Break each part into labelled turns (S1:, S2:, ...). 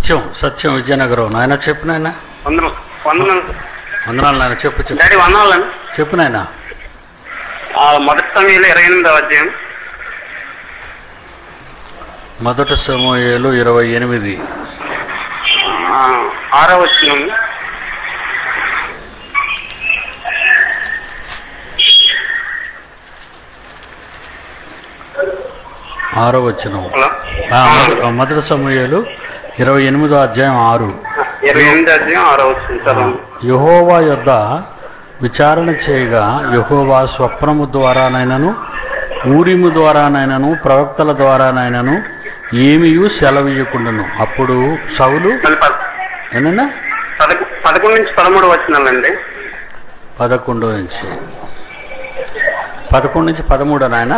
S1: సత్యం విజయనగరం. నాయన చెప్పు నాయన. వందనాలు నాయన. చెప్పు చెప్పు నాయన.
S2: మొదటి సమయంలో 28వ అధ్యాయం.
S1: మొదటి సమూయేలు 28
S2: 6వ వచనం.
S1: మొదటి సమూయేలు 28వ అధ్యాయం 6.
S2: 28వ అధ్యాయం 6వ వచనం.
S1: యెహోవా యొద్ద విచారణ చేయగా యెహోవా స్వప్నము ద్వారానైనను ఊరిము ద్వారానైనను ప్రవక్తల ద్వారానైనను ఏమీయూ సెలవీయకుండాను. అప్పుడు సౌలు ఏనన్నా
S2: 11 నుంచి 13 వచనాలండి.
S1: 11 నుంచి 13 నాయన.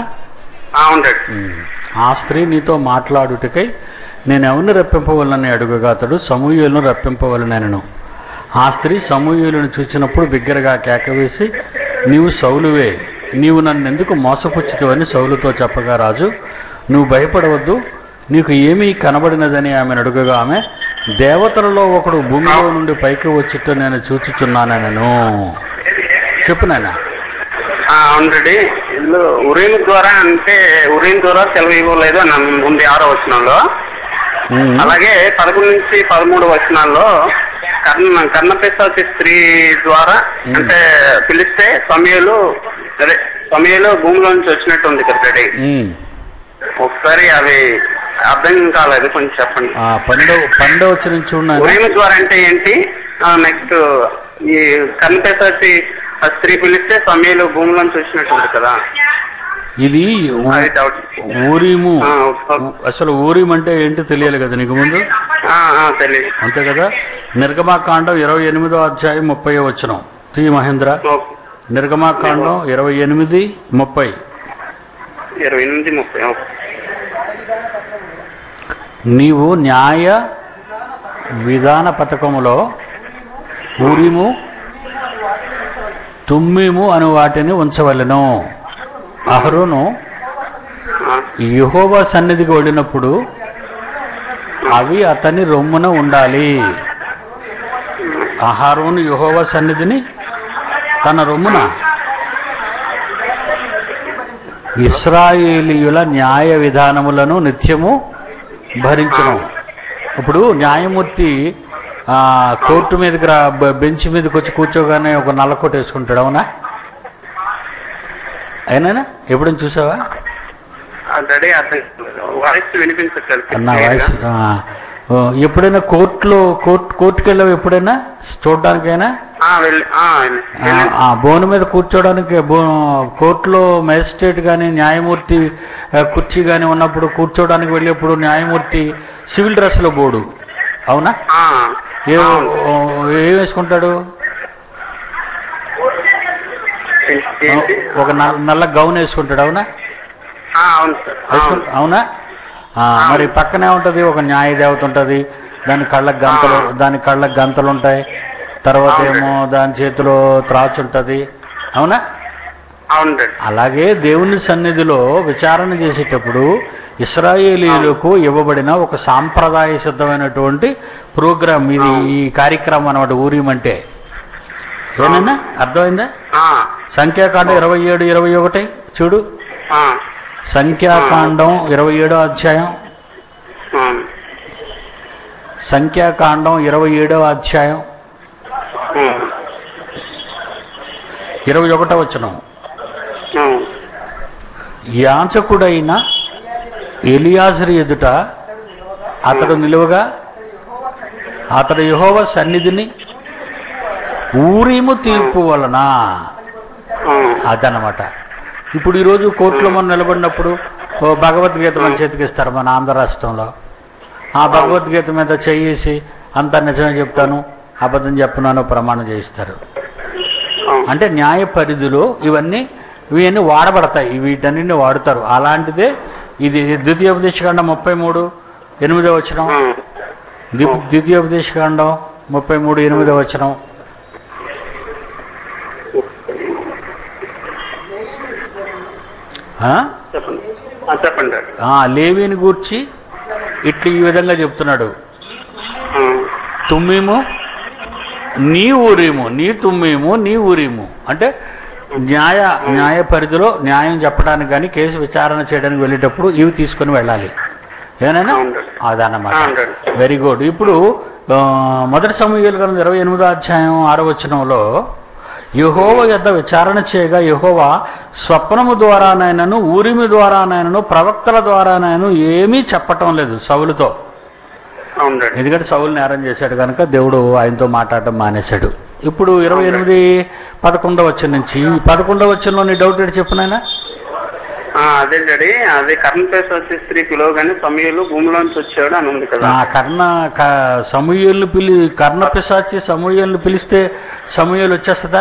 S1: ఆ స్త్రీ నీతో మాట్లాడుటకై నేను ఎవరిని రప్పింపవలనని అడుగగా అతడు సమూయేలును రప్పింపవలనెనను. ఆ స్త్రీ సమూయేలును చూసినప్పుడు బిగ్గరగా కేకవేసి, నీవు సౌలువే, నీవు నన్ను ఎందుకు మోసపుచ్చితివని సౌలుతో చెప్పగా రాజు, నువ్వు భయపడవద్దు, నీకు ఏమీ కనబడినదని ఆమెను అడుగగా ఆమె, దేవతలలో ఒకడు భూమిలో నుండి పైకి వచ్చుట నేను చూచుచున్నానను. చెప్పు నాయన.
S2: అవునండి. ఉరీం ద్వారా అంటే ఉరీం ద్వారా సెలవు ఇవ్వలేదు అని ఉంది 6వ వచనంలో. అలాగే 11 నుంచి 13 వచనాల్లో కర్ణపిశాచి స్త్రీ ద్వారా అంటే పిలిస్తే సమయంలో భూమిలో నుంచి వచ్చినట్టు ఉంది కదా. ఒకసారి అవి అర్థం కాలేదు, కొంచెం చెప్పండి.
S1: 12వ వచనం చూడండి.
S2: ఉరీం ద్వారా అంటే ఏంటి? నెక్స్ట్ ఈ కర్ణపిశాచి స్త్రీ పిలిస్తే సమయంలో భూమిలోంచి వచ్చినట్టుంది కదా.
S1: ఇది ఊరీము. అసలు ఊరీం అంటే ఏంటి తెలియాలి కదా నీకు ముందు.
S2: తెలియదు
S1: అంతే కదా. నిర్గమాకాండం 28వ అధ్యాయం 30వ వచనం. తి మహేంద్ర. నిర్గమాకాండం 28:30. నీవు న్యాయ విధాన పథకములో ఊరీము తుమ్మీము అను వాటిని ఉంచవలెను. అహరోను యెహోవా సన్నిధికి వెళ్ళినప్పుడు అవి అతని రొమ్మున ఉండాలి. అహరోను యెహోవా సన్నిధిని తన రొమ్మున ఇశ్రాయేలీయుల న్యాయ విధానములను నిత్యము భరించును. ఇప్పుడు న్యాయమూర్తి కోర్టు మీదకి బెంచ్ మీదకి వచ్చి కూర్చోగానే ఒక నల్లకోట వేసుకుంటాడు, అవునా? అయినా ఎప్పుడైనా చూసావా? నా వాయిస్ ఎప్పుడైనా కోర్టుకి వెళ్ళావు? ఎప్పుడైనా చూడడానికైనా బోను మీద కూర్చోడానికి కోర్టులో మేజిస్ట్రేట్ కానీ న్యాయమూర్తి కుర్చీ కానీ ఉన్నప్పుడు కూర్చోడానికి వెళ్ళేప్పుడు న్యాయమూర్తి సివిల్ డ్రెస్లో బోడు, అవునా? ఏం వేసుకుంటాడు? ఒక నల్ల గౌన్ వేసుకుంటాడు, అవునా? అవునా? మరి పక్కనే ఉంటుంది ఒక న్యాయ దేవత ఉంటుంది, దాని కళ్ళకి గంతలు ఉంటాయి, తర్వాత ఏమో దాని చేతిలో త్రాచు ఉంటుంది, అవునా? అలాగే దేవుని సన్నిధిలో విచారణ చేసేటప్పుడు ఇశ్రాయేలీయులకు ఇవ్వబడిన ఒక సాంప్రదాయ సిద్ధమైనటువంటి ప్రోగ్రామ్ ఇది, ఈ కార్యక్రమం అన్నమాట ఊరీం అంటే. ఏనన్నా అర్థమైందా? సంఖ్యాకాండం 27-21 చూడు. సంఖ్యాకాండం 27వ అధ్యాయం. సంఖ్యాకాండం 27వ అధ్యాయం 21వ వచనం. యాజకుడైన ఎలియాజరు ఎదుట అతడు నిలువగా అతడు యెహోవా సన్నిధిని ఊరీము తీర్పు వలన. అదనమాట. ఇప్పుడు ఈరోజు కోర్టులో మనం నిలబడినప్పుడు భగవద్గీత మన చేతికి ఇస్తారు మన ఆంధ్ర రాష్ట్రంలో. ఆ భగవద్గీత మీద చేసి అంతా నిజమే చెప్తాను, అబద్ధం చెప్తున్నాను ప్రమాణం చేయిస్తారు. అంటే న్యాయ పరిధిలో ఇవన్నీ వాడబడతాయి, వీటన్నింటినీ వాడుతారు. అలాంటిదే ఇది ద్వితీయోపదేశకాండం 33:8 వచనం. ద్వితీయోపదేశకాండం 33:8 వచనం.
S2: చెప్పండి.
S1: లేవీని గూర్చి ఇట్లా ఈ విధంగా చెప్తున్నాడు. తుమ్మీము నీ ఊరీము, నీ తుమ్మీము నీ ఊరీము అంటే న్యాయ పరిధిలో న్యాయం చెప్పడానికి కానీ కేసు విచారణ చేయడానికి వెళ్ళేటప్పుడు ఇవి తీసుకొని వెళ్ళాలి. ఏనైనా అదన్నమాట. Very good. ఇప్పుడు మొదటి సమూయేలు గ్రంథం 28వ అధ్యాయం 6వ వచనంలో యెహోవా యొద్ద విచారణ చేయగా యెహోవా స్వప్నము ద్వారానైనను ఊరిమి ద్వారానైనను ప్రవక్తల ద్వారానైనను ఏమీ చెప్పటం లేదు సౌలుతో. ఎందుకంటే సౌలు నేరం చేశాడు కనుక దేవుడు ఆయనతో మాట్లాడటం మానేశాడు. ఇప్పుడు 28:11 వచనం నుంచి 11వ వచనంలో నీ డౌట్ ఏంటి చెప్పు నాయనా?
S2: అదే డాడీ, అదే కర్ణపిశాచి స్త్రీ పిలవగానే సమూయేలు భూమిలోంచి వచ్చాడు అని ఉంది కదా. కర్ణపిశాచి సమూయేలుని పిలిస్తే సమూయేలు వచ్చేస్తుందా?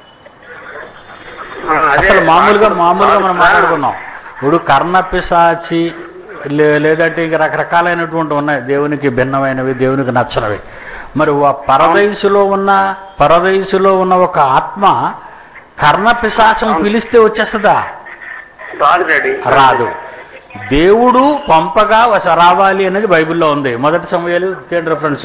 S2: అసలు మామూలుగా మనం మాట్లాడుకున్నాం. ఇప్పుడు కర్ణపిశాచి లేదంటే ఇంకా రకరకాలైనటువంటి ఉన్నాయి, దేవునికి భిన్నమైనవి, దేవునికి నచ్చనివి. మరి పరదైసులో ఉన్న ఒక ఆత్మ కర్ణపిశాచం పిలిస్తే వచ్చేస్తుందా? రాదు. దేవుడు పంపగా రావాలి అనేది బైబిల్లో ఉంది. మొదటి సమూయేలు రిఫరెన్స్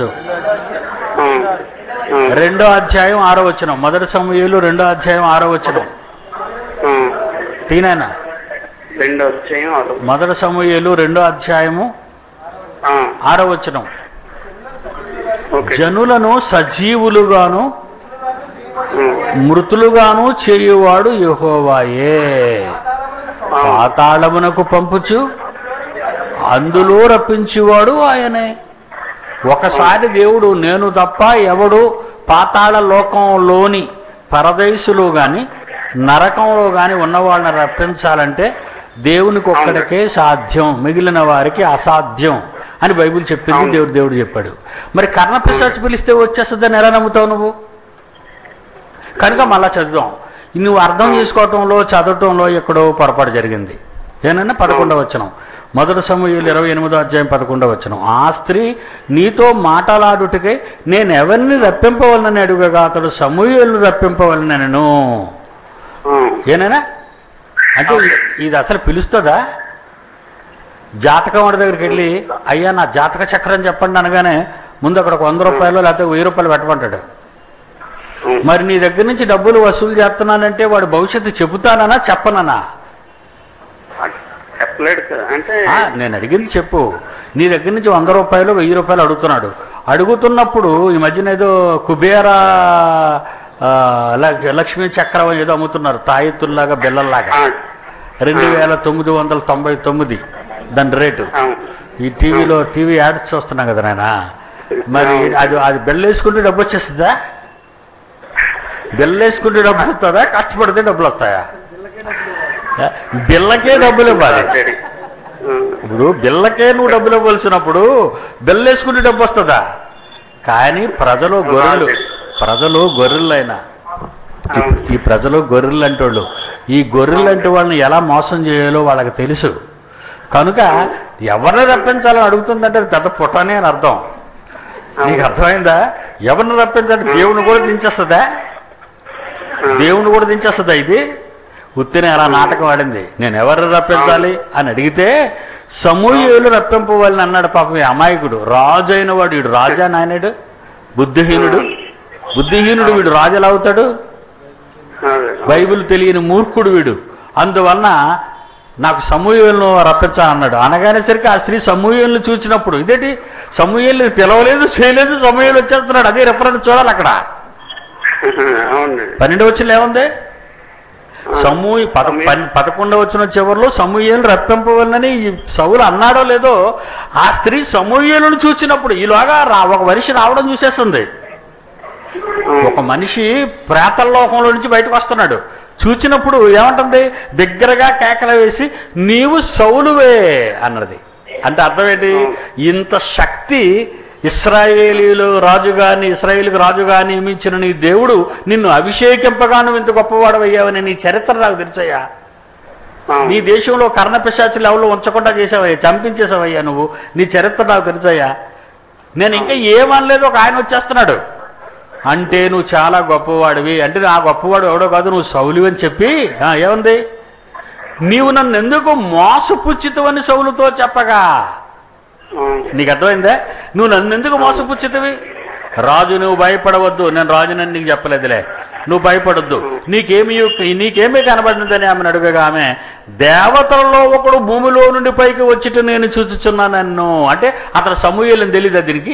S2: 2వ అధ్యాయం 6వ వచనం. మొదటి సమూయేలు 2వ అధ్యాయం 6వ వచనం తీనైనా. మొదటి సమూయేలు 2వ అధ్యాయము 6వ వచనం. జనులను సజీవులుగాను మృతులుగాను చేయువాడు యెహోవాయే, పాతాళమునకు పంపుచు అందులో రప్పించేవాడు ఆయనే. ఒకసారి దేవుడు నేను తప్ప ఎవడు పాతాళ లోకంలోని పరదేశులో కానీ నరకంలో కానీ ఉన్నవాళ్ళని రప్పించాలంటే దేవునికి ఒక్కడికే సాధ్యం, మిగిలిన వారికి అసాధ్యం అని బైబిల్ చెప్పింది. దేవుడు చెప్పాడు. మరి కర్ణపిశాచి పిలిస్తే వచ్చేస్తుందని ఎలా నమ్ముతావు నువ్వు? కనుక మళ్ళా చదువుదాం. నువ్వు అర్థం చేసుకోవటంలో చదవటంలో ఎక్కడో పొరపాటు జరిగింది. ఏనన్నా 11వ వచనం. మొదటి సమూయేలు 28వ అధ్యాయం 11వ వచనం. ఆ స్త్రీ నీతో మాటలాడుటకై నేను ఎవరిని రప్పింపవలనని అడుగగా అతడు సమూయేలును రప్పింపవలనను. ఏనైనా అంటే ఇది అసలు పిలుస్తుందా? జాతకం వాడి దగ్గరికి వెళ్ళి అయ్యా నా జాతక చక్రం చెప్పండి అనగానే ముందు అక్కడ 100 రూపాయలు లేకపోతే 1000 రూపాయలు పెట్టమంటాడు. మరి నీ దగ్గర నుంచి డబ్బులు వసూలు చేస్తున్నానంటే వాడు భవిష్యత్తు చెబుతానన్నా చెప్పనన్నా? నేను అడిగింది చెప్పు. నీ దగ్గర నుంచి 100 రూపాయలు 1000 రూపాయలు అడుగుతున్నాడు. అడుగుతున్నప్పుడు ఈ మధ్యన ఏదో కుబేర లక్ష్మీ చక్రం ఏదో అమ్ముతున్నారు, తాయెత్తుల్లాగా బిల్లల్లాగా. 2999 దాని రేటు. ఈ టీవీ యాడ్స్ చూస్తున్నాం కదా నాయన. మరి అది బెల్లేసుకుంటే డబ్బు వచ్చేస్తుందా? బెల్లేసుకుంటే డబ్బు వస్తుందా? కష్టపడితే డబ్బులు వస్తాయా? బిల్లకే డబ్బులు ఇవ్వాలి. ఇప్పుడు బిల్లకే నువ్వు డబ్బులు ఇవ్వాల్సినప్పుడు బెల్లేసుకుంటే డబ్బు వస్తుందా? కానీ ప్రజలు గొర్రెలైనా ఈ ప్రజలు గొర్రెలు అంటోళ్ళు, ఈ గొర్రెలు అంటే వాళ్ళని ఎలా మోసం చేయాలో వాళ్ళకి తెలుసు. కనుక ఎవరిని రప్పించాలని అడుగుతుందంటే అది పెద్ద పుట్టనే అని అర్థం. నీకు అర్థమైందా? ఎవరిని రప్పించాలంటే దేవుని కూడా దించేస్తుందా? దేవుని కూడా దించేస్తుందా? ఇది ఉత్తినే అలా నాటకం ఆడింది. నేను ఎవరిని రప్పించాలి అని అడిగితే సమూయేలు రప్పింపవాలని అన్నాడు. పాపం అమాయకుడు, రాజు అయిన వాడు. వీడు రాజా నాయనుడు, బుద్ధిహీనుడు వీడు రాజు ఎలా అవుతాడు? బైబిల్ తెలియని మూర్ఖుడు వీడు. అందువలన నాకు సమూయేలును రప్పించాలన్నాడు. అనగానే సరికి ఆ స్త్రీ సమూయేలును చూసినప్పుడు ఇదేంటి సమూయేలుని పిలవలేదు చేయలేదు, సమూయేలు వచ్చేస్తున్నాడు. అదే రెఫరెన్స్ చూడాలి అక్కడ. 12వ వచనంలో ఏముంది? 11వ వచనం చివరిలో సమూయేలు రప్పింపవలనని సౌలు అన్నాడో లేదో ఆ స్త్రీ సమూయేలును చూసినప్పుడు ఈలోగా ఒక మనిషి రావడం చూసేస్తుంది. ఒక మనిషి ప్రేతల్లోకంలో నుంచి బయటకు వస్తున్నాడు. చూచినప్పుడు ఏమంటుంది? దగ్గరగా కేకలు వేసి నీవు సౌలువే అన్నది. అంటే అర్థం ఏంటి? ఇంత శక్తి ఇశ్రాయేలీలు రాజుగా నియమించిన నీ దేవుడు నిన్ను అభిషేకింపగా నువ్వు ఇంత గొప్పవాడవయ్యావని నీ చరిత్ర నాకు తెలుసయ్యా. నీ దేశంలో కర్ణపిశాచులు ఎవరు ఉంచకుండా చేసావయ్యా, చంపించేసావయ్యా నువ్వు. నీ చరిత్ర నాకు తెలుసయ్యా. నేను ఇంకా ఏమనలేదు, ఒక ఆయన వచ్చేస్తున్నాడు. అంటే నువ్వు చాలా గొప్పవాడివి. అంటే ఆ గొప్పవాడు ఎవడో కాదు, నువ్వు సౌలువి అని చెప్పి ఏముంది? నీవు నన్ను ఎందుకు మోసపుచ్చితవని సౌలుతో చెప్పగా. నీకు అర్థమైందా? నువ్వు నన్ను ఎందుకు మోసపుచ్చితవి? రాజు నువ్వు భయపడవద్దు, నేను రాజునని నీకు చెప్పలేదులే, నువ్వు భయపడొద్దు, నీకేమీ కనబడినదని ఆమెను అడుగగా ఆమె, దేవతలలో ఒకడు భూమిలో నుండి పైకి వచ్చిట నేను చూచుచున్నాను నన్ను. అంటే అతను సమూయేలని తెలియదా దీనికి?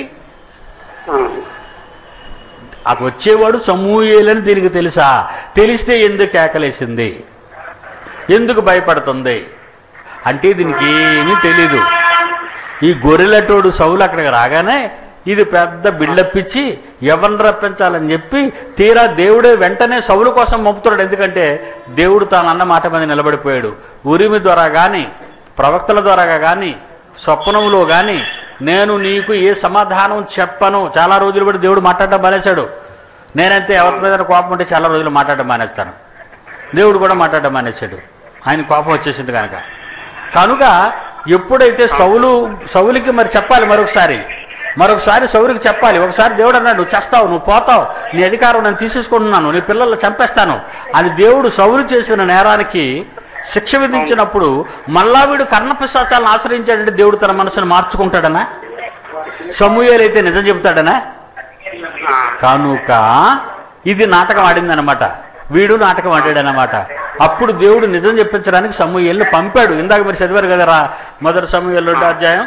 S2: అతను వచ్చేవాడు సమూయేలని దీనికి తెలుసా? తెలిస్తే ఎందుకు కేకలేసింది, ఎందుకు భయపడుతుంది అంటే దీనికి ఏమీ తెలీదు. ఈ గొర్రెలటోడు సౌలు అక్కడికి రాగానే ఇది పెద్ద బిల్డప్ ఇచ్చి ఎవరిని రప్పించాలని చెప్పి తీరా దేవుడే వెంటనే సౌలు కోసం పంపుతున్నాడు. ఎందుకంటే దేవుడు తానన్న మాట మీద నిలబడిపోయాడు. ఉరిమి ద్వారా కానీ ప్రవక్తల ద్వారా కానీ స్వప్నంలో కానీ నేను నీకు ఏ సమాధానం చెప్పను. చాలా రోజులు బట్టి దేవుడు మాట్లాడటం మానేశాడు. నేనంతే ఎవరి మీద కోపం ఉంటే చాలా రోజులు మాట్లాడటం మానేస్తాను. దేవుడు కూడా మాట్లాడటం మానేశాడు, ఆయన కోపం వచ్చేసింది కనుక ఎప్పుడైతే సౌలుకి మరి చెప్పాలి, మరొకసారి సౌలుకి చెప్పాలి. ఒకసారి దేవుడు అన్నాడు, నువ్వు చేస్తావు, నువ్వు పోతావు, నీ అధికారం నేను తీసేసుకుంటున్నాను, నీ పిల్లల్ని చంపేస్తాను అని దేవుడు సౌలు చేసిన నేరానికి శిక్ష విధించినప్పుడు మళ్ళా వీడు కర్ణపిశాచాలను ఆశ్రయించాడంటే దేవుడు తన మనసును మార్చుకుంటాడనా? సమూయేలు అయితే నిజం చెబుతాడనా? కనుక ఇది నాటకం ఆడిందనమాట, వీడు నాటకం ఆడాడనమాట. అప్పుడు దేవుడు నిజం చెప్పించడానికి సమూయేలుని పంపాడు. ఇందాక మీరు చదివారు కదరా, మొదటి సమూయేలు 2వ అధ్యాయం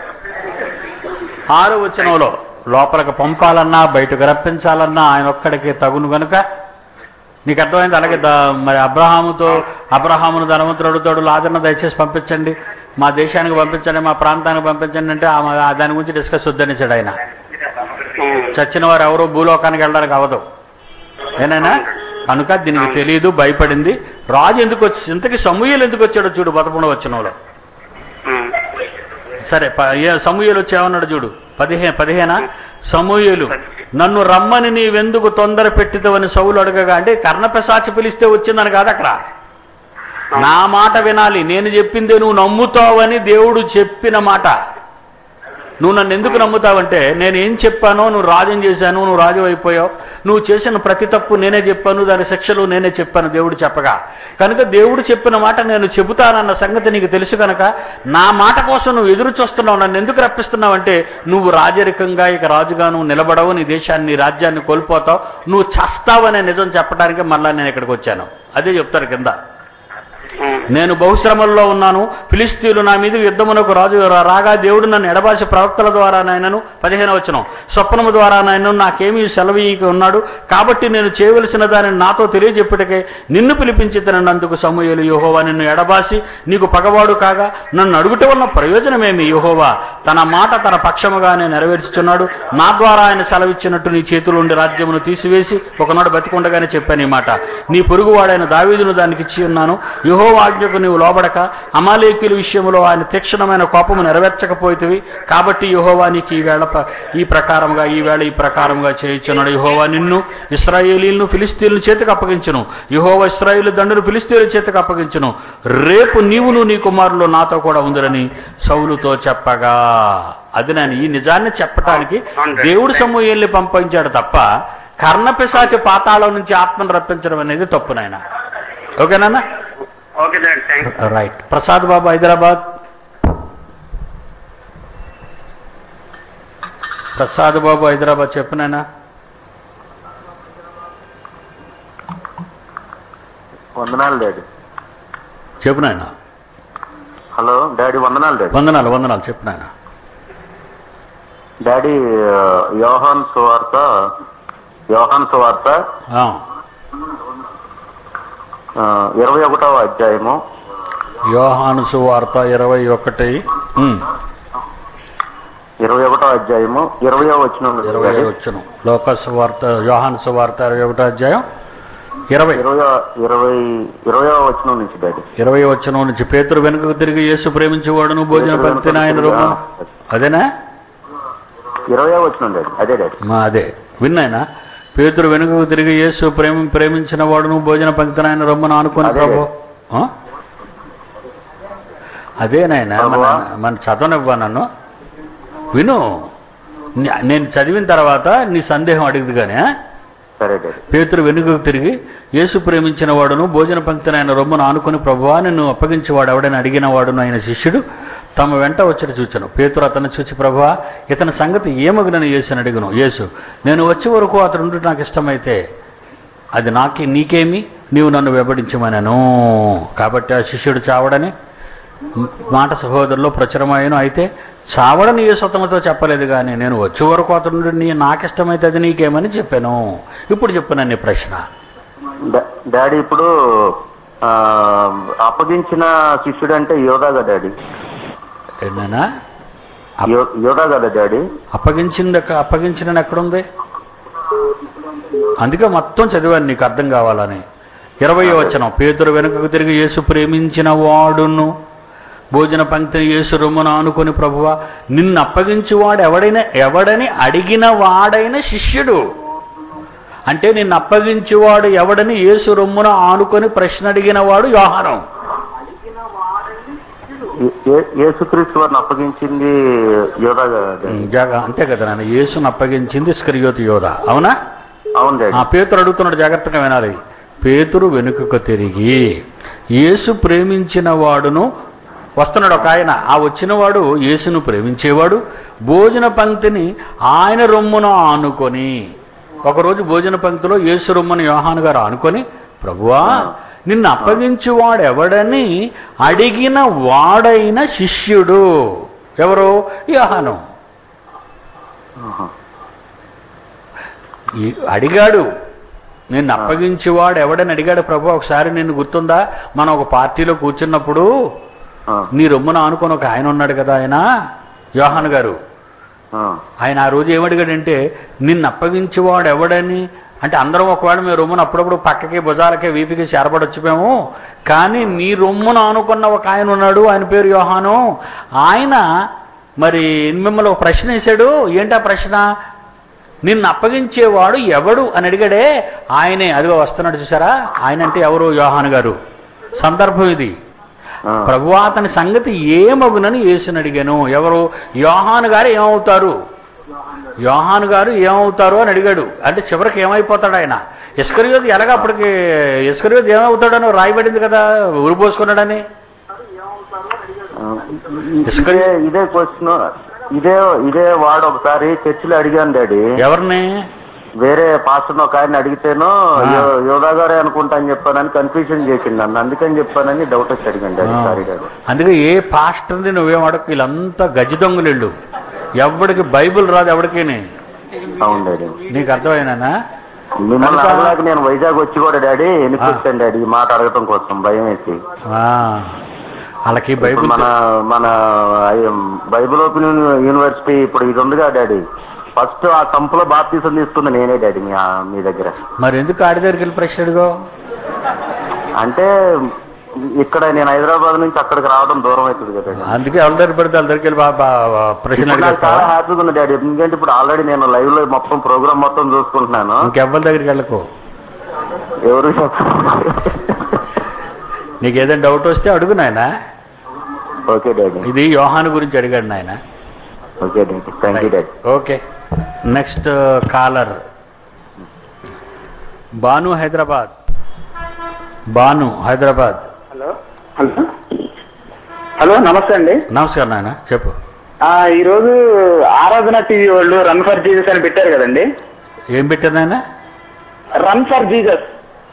S2: 6వ వచనంలో లోపలికి పంపాలన్నా బయటకు రప్పించాలన్నా ఆయన ఒక్కడికి తగును కనుక నీకు అర్థమైంది. అలాగే మరి అబ్రహామును ధనవంతుడు అడుగుతాడు, లాజర్ను దయచేసి పంపించండి, మా దేశానికి పంపించండి, మా ప్రాంతానికి పంపించండి అంటే దాని గురించి డిస్కస్ వద్దనిచ్చాడు ఆయన. చచ్చిన వారు ఎవరో భూలోకానికి వెళ్ళడానికి అవ్వదు ఏనైనా. కనుక దీనికి తెలియదు, భయపడింది. రాజు ఎందుకు వచ్చి ఇంతకీ సమూయేలు ఎందుకు వచ్చాడో చూడు 11వ వచనంలో. సరే సమూయేలు వచ్చామన్నాడు చూడు 15 సమూయేలు నన్ను రమ్మని నీవెందుకు తొందర పెట్టితవని సౌలు అడగగా, అంటే కర్ణపిశాచి పిలిస్తే వచ్చిందని కాదు అక్కడ. నా మాట వినాలి, నేను చెప్పిందే నువ్వు నమ్ముతావని దేవుడు చెప్పిన మాట. నువ్వు నన్ను ఎందుకు నమ్ముతావంటే నేను ఏం చెప్పానో, నువ్వు రాజం చేశాను, నువ్వు రాజు అయిపోయావు, నువ్వు చేసిన ప్రతి తప్పు నేనే చెప్పాను, దాని శిక్షలు నేనే చెప్పాను దేవుడు చెప్పగా. కనుక దేవుడు చెప్పిన మాట నేను చెబుతానన్న సంగతి నీకు తెలుసు కనుక నా మాట కోసం నువ్వు ఎదురు చూస్తున్నావు. నన్ను ఎందుకు రప్పిస్తున్నావంటే నువ్వు రాజరికంగా ఇక రాజుగా నువ్వు నిలబడవు, నీ దేశాన్ని నీ రాజ్యాన్ని కోల్పోతావు, నువ్వు చస్తావనే నిజం చెప్పడానికి మళ్ళా నేను ఇక్కడికి వచ్చాను. అదే చెప్తారు కింద. నేను బహుశ్రమల్లో ఉన్నాను, ఫిలిస్తీయులు నా మీద యుద్ధమునకు రాజు రాగా దేవుడు నన్ను ఎడబాసి ప్రవక్తల ద్వారా నాయనను 15వ వచనం స్వప్నము ద్వారా నాయను నాకేమీ సెలవీకి ఉన్నాడు, కాబట్టి నేను చేయవలసిన దానిని నాతో తెలియజెప్పుటకే నిన్ను పిలిపించి తినందుకు సమూయేలు, యెహోవా నిన్ను ఎడబాసి నీకు పగవాడు కాగా నన్ను అడుగుట వల్ల ప్రయోజనమేమి? యెహోవా తన మాట తన పక్షముగానే నెరవేర్చుచున్నాడు, నా ద్వారా ఆయన సెలవిచ్చినట్టు నీ చేతులు ఉండి రాజ్యమును తీసివేసి ఒకనాడు బతికుండగానే చెప్పాను ఈ మాట. నీ పొరుగువాడైన దావీదును దానికి ఇచ్చి ఉన్నాను. యెహోవా ఆజ్ఞకు నీవు లోబడక అమాలేకీయుల విషయంలో ఆయన తీక్షణమైన కోపము నెరవేర్చకపోయితివి, కాబట్టి యెహోవా నీకు ఈ ప్రకారముగా చేయుచున్నాడు. యెహోవా నిన్ను ఇశ్రాయేలీయులను ఫిలిస్తీయుల చేతికి అప్పగించును, యెహోవా ఇశ్రాయేలు దండును ఫిలిస్తీయుల చేతికి అప్పగించును, రేపు నీవును నీ కుమారులు నాతో కూడా ఉందిరని సౌలుతో చెప్పగా. అది నేను ఈ నిజాన్ని చెప్పడానికి దేవుడు సమూయేలుని పంపించాడు తప్ప కర్ణపిశాచి పాతాళం నుంచి ఆత్మను రప్పించడం అనేది తప్పు నాయన. ఓకేనా? రైట్. ప్రసాద్ బాబు హైదరాబాద్. ప్రసాద్ బాబు హైదరాబాద్ చెప్పునైనా.
S3: వందనాలు డాడీ.
S2: చెప్పునైనా.
S3: హలో డాడీ, వందనాలు డాడీ.
S2: వందనాలు చెప్పునైనా.
S3: డాడీ యోహాను సువార్త 21వ అధ్యాయము.
S2: యోహాను సువార్త 21.
S3: 21వ అధ్యాయము 20వ వచనం.
S2: 20వ వచనం. యోహాను సువార్త 21వ అధ్యాయం
S3: 20వ వచనం నుంచి డాడీ.
S2: 20వ వచనం నుంచి పేతురు వెనుకకు తిరిగి యేసు ప్రేమించేవాడును భోజన పంక్తిని ఆయన రొమ్మున. అదేనా?
S3: 20వ వచనం డాడీ. అదే డాడీ.
S2: అదే విన్నాయినా. పేతురు వెనుకకు తిరిగి యేసు ప్రేమించిన వాడును భోజన పంక్తిని ఆయన రొమ్మున అనుకుని ప్రభు. అదేనాయన మన చదవనివ్వా నన్ను విను. నేను చదివిన తర్వాత నీ సందేహం అడిగింది కానీ. పేతురు వెనుకకు తిరిగి యేసు ప్రేమించిన వాడును భోజన పంక్తిని ఆయన రొమ్మును ఆనుకుని ప్రభువా నిన్ను అప్పగించేవాడు ఎవడని అడిగిన వాడును ఆయన శిష్యుడు
S1: తమ వెంట వచ్చి చూచాను. పేతురు అతన్ని చూచి, ప్రభువా ఇతని సంగతి ఏమగునని యేసుని అడిగాను. యేసు, నేను వచ్చే వరకు అతడు ఉంటే నాకు ఇష్టమైతే అది నీకేమి, నీవు నన్ను వెంబడించమనను. కాబట్టి ఆ శిష్యుడు చావడని మాట సహోదరులో ప్రచురమాయను. అయితే చావడని యేసు అతనితో చెప్పలేదు, కానీ నేను వచ్చే వరకు అతడు నాకు ఇష్టమైతే అది నీకేమని చెప్పాను. ఇప్పుడు చెప్పాను నీ ప్రశ్న.
S3: డాడీ ఇప్పుడు అప్పగించిన శిష్యుడు అంటే యోధా కదా డాడీ?
S1: ఏంటైనా
S3: యోధా కదా డాడీ?
S1: అప్పగించిన ఎక్కడుంది? అందుకే మొత్తం చదివాను నీకు అర్థం కావాలని. 20వ వచనం, పేతురు వెనుకకు తిరిగి యేసు ప్రేమించిన వాడును భోజన పంక్తిని యేసు రొమ్మున ఆనుకొని, ప్రభువా నిన్ను అప్పగించువాడు ఎవడని అడిగిన వాడైన శిష్యుడు. అంటే నిన్ను అప్పగించువాడు ఎవడని యేసు రొమ్మున ఆనుకొని ప్రశ్న అడిగిన వాడు యోహాను.
S3: యేసుక్రీస్తు వారిని అప్పగించింది యోధా కదా?
S1: అంతే కదా నాన్న, యేసును అప్పగించింది ఇస్కరియోతు యోధా. అవునా?
S3: అవును డాడీ.
S1: పేతురు అడుగుతున్నాడు, జాగ్రత్తగా వినాలి. పేతురు వెనుకకు తిరిగి యేసు ప్రేమించిన వాడును వస్తున్నాడు ఒక ఆయన. ఆ వచ్చినవాడు యేసును ప్రేమించేవాడు, భోజన పంక్తిని ఆయన రొమ్మున ఆనుకొని. ఒకరోజు భోజన పంక్తిలో యేసు రొమ్మును యోహాను గారు ఆనుకొని, ప్రభువా నిన్ను అప్పగించువాడు ఎవడని అడిగిన వాడైన శిష్యుడు ఎవరు? యోహాను. అడిగాడు, నిన్ను అప్పగించేవాడు ఎవడని అడిగాడు. ప్రభు ఒకసారి నిన్ను గుర్తుందా, మనం ఒక పార్టీలో కూర్చున్నప్పుడు నీ రొమ్మున ఆనుకొని ఒక ఆయన ఉన్నాడు కదా, ఆయన యోహాను గారు. ఆయన ఆ రోజు ఏమడిగాడంటే, నిన్ను అప్పగించేవాడు ఎవడని అంటే అందరం ఒకవేళ మీ రొమ్మును అప్పుడప్పుడు పక్కకి భుజాలకే వీపికి చేరబడొచ్చిపోయాము, కానీ నీ రొమ్మును ఆనుకున్న ఒక ఆయన ఉన్నాడు, ఆయన పేరు యోహాను. ఆయన మరి మిమ్మల్ని ఒక ప్రశ్న వేశాడు. ఏంటా ప్రశ్న? నిన్ను అప్పగించేవాడు ఎవడు అని అడిగాడే, ఆయనే. అదిగో వస్తున్నాడు చూసారా, ఆయన అంటే ఎవరు? యోహాను గారు. సందర్భం ఇది. ప్రభువా అతని సంగతి ఏమగునని యేసుని అడిగాను. ఎవరు? యోహాను గారు ఏమవుతారు, యోహాను గారు ఏమవుతారు అని అడిగాడు. అంటే చివరికి ఏమైపోతాడు ఆయన? ఇస్కరియోతు ఎలాగ అప్పటికి ఇస్కరియోతు ఏమవుతాడని రాయబడింది కదా, ఉరిపోసుకున్నాడని.
S3: ఇదే క్వశ్చన్, ఇదే వాడు ఒకసారి చర్చిలో అడిగాను డాడీ.
S1: ఎవరిని?
S3: వేరే పాస్టర్ ఒక ఆయన అడిగితేనో యోధా గారే అనుకుంటా అని చెప్పానని కన్ఫ్యూజన్ చేసింది నన్ను, అందుకని చెప్పానని డౌట్ వచ్చి అడిగాను డాడీ. Sorry daddy.
S1: అందుకే ఏ పాస్టర్ని నువ్వేం అడగ, వీళ్ళంతా గజ్జి దొంగలు. ఎవడికి బైబుల్ రాదు ఎవడికి.
S3: అవును డాడీ.
S1: నీకు అర్థమైనా?
S3: మిమ్మల్ని అడగలేక నేను వైజాగ్ వచ్చి కూడా డాడీ వెనుకొచ్చాను డాడీ ఈ మాట అడగటం కోసం, భయం వేసి.
S1: వాళ్ళకి బైబుల్
S3: మన బైబుల్ ఓపెన్ యూనివర్సిటీ ఇప్పుడు ఇది ఉందిగా డాడీ, ఫస్ట్ ఆ కంపులో బాప్తీసం తీసుకుంది నేనే డాడీ మీ దగ్గర.
S1: మరి ఎందుకు ఆడి దగ్గరికి వెళ్ళి ప్రశ్న అడిగో?
S3: అంటే ఇక్కడ నేను హైదరాబాద్ నుంచి అక్కడికి రావడం దూరం అవుతుంది కదా,
S1: అందుకే వాళ్ళ దగ్గర పడితే వాళ్ళ దగ్గరికి వెళ్ళి ప్రశ్న
S3: చాలా హ్యాపీగా ఉంది డాడీ. ఎందుకంటే ఇప్పుడు ఆల్రెడీ నేను లైవ్ లో మొత్తం ప్రోగ్రామ్ మొత్తం చూసుకుంటున్నాను.
S1: ఇంకెవ్వరి దగ్గరికి వెళ్ళకు,
S3: ఎవరు
S1: నీకు ఏదైనా డౌట్ వస్తే అడుగు నాయన.
S3: Okay daddy.
S1: ఇది యోహాను గురించి అడిగాడు నాయన.
S3: Okay daddy, thank you daddy.
S1: Okay, next caller Banu Hyderabad. Banu Hyderabad.
S4: Hello hello hello నమస్తే అండి.
S1: నమస్కారం నాయన, చెప్పు.
S4: ఈరోజు ఆరాధన టీవీ వాళ్ళు రన్ ఫర్ జీసస్ అని పెట్టారు కదండి.
S1: ఏం పెట్టారు నాయన?
S4: Run for Jesus.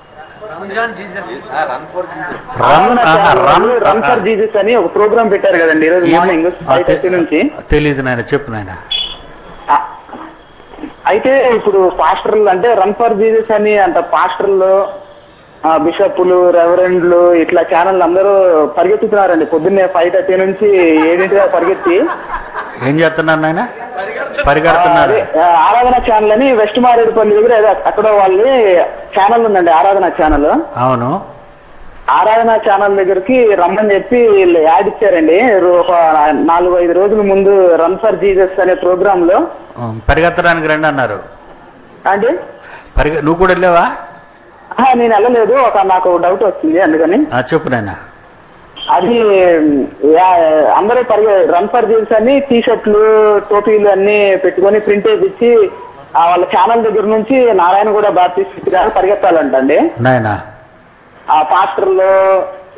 S4: Run for Jesus అని ఒక ప్రోగ్రామ్ పెట్టారు కదండి ఈరోజు మార్నింగ్ 5:30 నుంచి.
S1: తెలియదు నాయన, చెప్పు నాయన.
S4: అయితే ఇప్పుడు పాస్టర్లు అంటే రన్ ఫర్ జీసస్ అని అంత పాస్టర్లు, బిషప్పులు, రెవరెండ్లు ఇట్లా ఛానల్ అందరూ పరిగెత్తుతున్నారండి. పొద్దున్నే 5:30 నుంచి 7 పరిగెత్తి
S1: ఏం చేస్తున్నారు నాయన? పరిగెడుతున్నారు.
S4: ఆరాధన ఛానల్ అని వెస్ట్ మారేడుపల్లి దగ్గర అక్కడ వాళ్ళు ఛానల్ ఉందండి, ఆరాధన ఛానల్.
S1: అవును.
S4: ఆరాధన ఛానల్ దగ్గరికి రమ్మని చెప్పి వీళ్ళు యాడ్ ఇచ్చారండి. ఒక 4-5 రోజుల ముందు రన్ ఫర్ జీసస్ అనే ప్రోగ్రామ్ లో
S1: పరిగెత్తడానికి రండి అన్నారు.
S4: అంటే
S1: నువ్వు కూడా వెళ్ళావా?
S4: నేను వెళ్ళలేదు, నాకు డౌట్ వచ్చింది అందుకని.
S1: చెప్పు నాయన.
S4: అది అందరూ రన్ ఫర్ జీసస్ అని టీషర్ట్లు, టోపీలు అన్ని పెట్టుకొని ప్రింట్ వేసి వాళ్ళ ఛానల్ దగ్గర నుంచి నారాయణ కూడా బాప్టిస్ట్ పరిగెత్తాలంటండి.
S1: నాయనా
S4: ఆ పాస్టర్లు,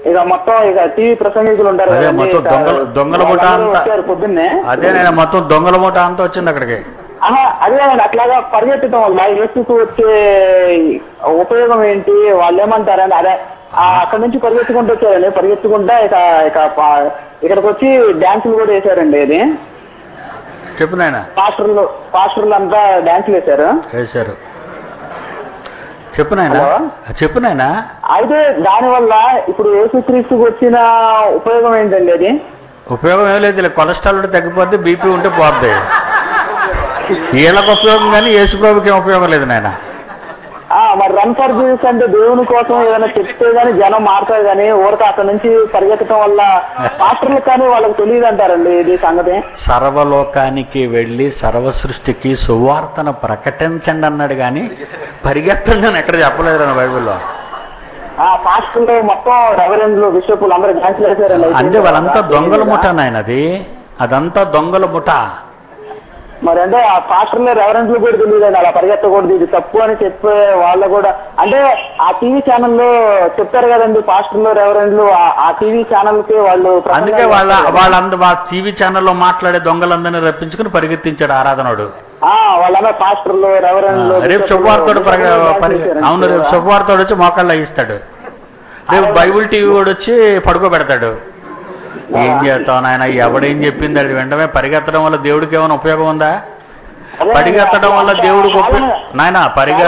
S4: ఇక మొత్తం ఇక టీవీ ప్రసంగికులు ఉంటారు
S2: అదే
S4: కదండి,
S2: మొత్తం దొంగల ముఠ
S4: వాళ్ళందరూ
S2: అంతా
S4: వచ్చారు పొద్దున్నే.
S2: అదే నేను మొత్తం దొంగల ముఠ అంతా వచ్చింది అక్కడికి.
S4: అదే అట్లాగా పరిగెత్తడం వల్ల యేసుకు వచ్చే ఉపయోగం ఏంటి, వాళ్ళు ఏమంటారండి? అదే అక్కడ నుంచి పరిగెత్తుకుంటూ వచ్చారండి, పరిగెత్తుకుంటా ఇక ఇక ఇక్కడికి వచ్చి డ్యాన్సులు కూడా వేశారండి. ఇది
S2: చెప్పు నాయన.
S4: పాస్టర్లు అంతా డ్యాన్సులు
S2: వేశారు. చెప్పు నాయన, చెప్పు నాయన.
S4: అయితే దానివల్ల ఇప్పుడు యేసుక్రీస్తుకు వచ్చిన ఉపయోగం ఏంటండి? అది
S2: ఉపయోగం ఏం లేదు, కొలెస్ట్రాల్ ఉంటే తగ్గిపోద్ది, బీపీ ఉంటే పోద్ది. వీళ్ళకి ఉపయోగం కానీ యేసుప్రభుకి ఏం ఉపయోగం లేదు నాయన.
S4: మరి రన్ ఫర్ జీసస్ అంటే దేవుని కోసం ఏదైనా చెప్తే గానీ జనం మారుతారు, కానీ ఊరక అక్కడ నుంచి పరిగెత్తడం వల్ల పాస్టర్లకు కానీ వాళ్ళకి తెలియదు అంటారండి ఇది సంగతి.
S2: సర్వలోకానికి వెళ్ళి సర్వ సృష్టికి సువార్తను ప్రకటించండి అన్నాడు, కానీ పరిగెత్తండి అని ఎక్కడ చెప్పలేదు అన్న బైబిల్లో.
S4: పాస్టర్లు మొత్తం రెవరెండ్లు బిషపులు అందరూ డ్యాన్సులు వేశారండి.
S2: అంటే వాళ్ళంతా దొంగల ముఠ నాయన, అదంతా దొంగల ముఠ.
S4: మరి అంటే ఆ పాస్టర్లు రెవరెంట్లు కూడా తెలియదండి అలా పరిగెత్తకూడదు, ఇది తప్పు అని చెప్పే వాళ్ళు కూడా. అంటే ఆ టీవీ ఛానల్లో చెప్తారు కదండి పాస్టర్లు రెవరెంట్లు, ఆ టీవీ ఛానల్ కి వాళ్ళు.
S2: అందుకే వాళ్ళ టీవీ ఛానల్లో మాట్లాడే దొంగలందరినీ రప్పించుకుని పరిగెత్తించాడు ఆరాధనుడు.
S4: వాళ్ళందరూ పాస్టర్లు రెవరెంట్లు.
S2: రేపు శుభవార్తోడు అవును, రేపు శుభవార్తోడు వచ్చి మోకాళ్ళు ఇస్తాడు, రేపు బైబుల్ టీవీ కూడా వచ్చి పడుకోబెడతాడు. ఏం చేస్తావు నాయన, ఎవడేం చెప్పింది అది వెంటనే. పరిగెత్తడం వల్ల దేవుడికి ఏమైనా ఉపయోగం ఉందా? పరిగెత్తడం వల్ల దేవుడికి నాయన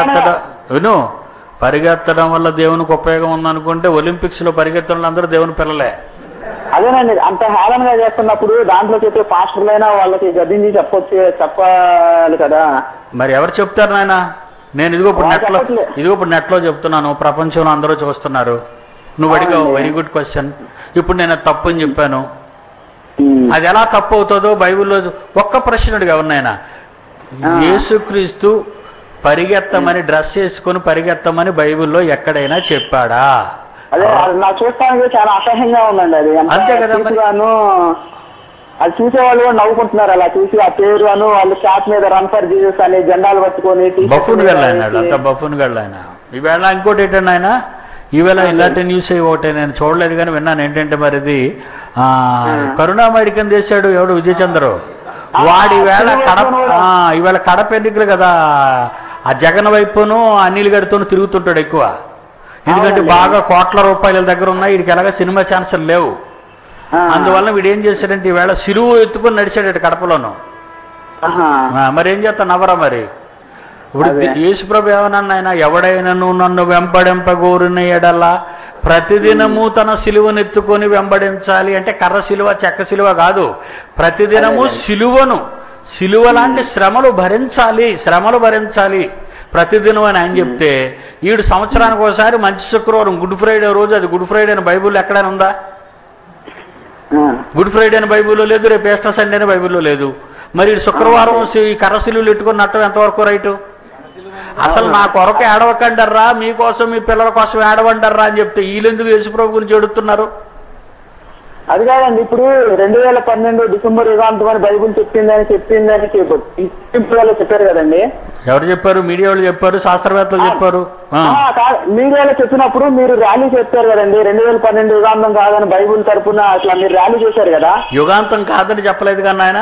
S2: పరిగెత్తడం వల్ల దేవునికి ఉపయోగం ఉందనుకుంటే ఒలింపిక్స్ లో పరిగెత్తడం అందరూ దేవుని పిల్లలే.
S4: అదేనండి, అంత హేళనగా చేస్తున్నప్పుడు దాంట్లో చెప్పే పాస్టర్లైనా వాళ్ళకి గద్దించి చెప్పాలి కదా.
S2: మరి ఎవరు చెప్తారు నాయన? నేను ఇదిగో ఇప్పుడు నెట్లో చెప్తున్నాను, ప్రపంచంలో అందరూ చూస్తున్నారు. నువ్వు అడిగావు, వెరీ గుడ్ క్వశ్చన్. ఇప్పుడు నేను తప్పు అని చెప్పాను, అది ఎలా తప్పు అవుతుందో బైబిల్లో ఒక్క ప్రశ్న అడిగావు నాయన. యేసుక్రీస్తు పరిగెత్తమని డ్రెస్ వేసుకొని పరిగెత్తమని బైబిల్లో ఎక్కడైనా చెప్పాడా?
S4: అదే నా చూస్తానికి చాలా అసహ్యంగా ఉందండి అది.
S2: అంతే కదా.
S4: అది చూసేవాళ్ళు కూడా నవ్వుకుంటున్నారు అలా చూసి. ఆ పేరు అను వాళ్ళు షాప్ మీద రన్ ఫర్ జీసస్ అని జెండాలు పట్టుకొని
S2: బఫూన్ గళ్ళ ఆయన, అంత బఫూన్ గళ్ళ ఆయన. ఈవేళ ఇంకోటి ఏంటండి ఆయన, ఈవేళ ఇలాంటి న్యూస్ ఒకటే నేను చూడలేదు కానీ విన్నాను. ఏంటంటే మరి ఇది కరుణామయుడి కింద చేశాడు ఎవడు, విజయ్ చంద్రు. వాడు ఈవేళ కడప ఎన్నికలు కదా, ఆ జగన్ వైపును అనిల్ గడితోనూ తిరుగుతుంటాడు ఎక్కువ. ఎందుకంటే బాగా కోట్ల రూపాయల దగ్గర ఉన్నాయి, వీడికి ఎలాగ సినిమా ఛాన్సులు లేవు. అందువల్ల వీడు ఏం చేశాడంటే ఈవేళ సిరువు ఎత్తుకొని నడిచాడు కడపలోను. మరి ఏం చేస్తా నవరా మరి. ఇప్పుడు యేసుప్రభు ఏమన్నా ఆయన, ఎవడైనాను నన్ను వెంబడింపగోరిన ఎడలా ప్రతిదినము తన సిలువను ఎత్తుకొని వెంబడించాలి. అంటే కర్ర సిలువ చెక్క సిలువ కాదు, ప్రతిదినము సిలువ లాంటి శ్రమలు భరించాలి ప్రతిదినం అని ఆయన చెప్తే, ఈడు సంవత్సరానికి ఒకసారి మంచి శుక్రవారం గుడ్ ఫ్రైడే రోజు, అది గుడ్ ఫ్రైడే అని బైబిల్లో ఎక్కడైనా ఉందా? గుడ్ ఫ్రైడే అని బైబిల్లో లేదు, రేపు ఈస్టర్ సండే అని బైబిల్లో లేదు. మరి శుక్రవారం ఈ కర్ర సిలువలు ఎట్టుకొని నట్టం ఎంతవరకు రైటు? అసలు నా కొరకు ఏడవకండర్రా, మీకోసం మీ పిల్లల కోసం ఏడవండర్రా అని చెప్తే వీళ్ళెందుకు యేసుప్రభు గురించి ఎడుతున్నారు?
S4: అది కాదండి, ఇప్పుడు 2012 డిసెంబర్ యుగాంతం అని బైబుల్ చెప్పిందని చెప్పారు కదండి.
S2: ఎవరు చెప్పారు? మీడియా వాళ్ళు చెప్పారు, శాస్త్రవేత్తలు చెప్పారు.
S4: మీడియాలో చెప్పినప్పుడు మీరు ర్యాలీ చేస్తారు కదండి, 2012 యుగాంతం కాదని బైబుల్ తరఫున అట్లా మీరు ర్యాలీ చేశారు కదా.
S2: యుగాంతం కాదని చెప్పలేదు కానీ ఆయన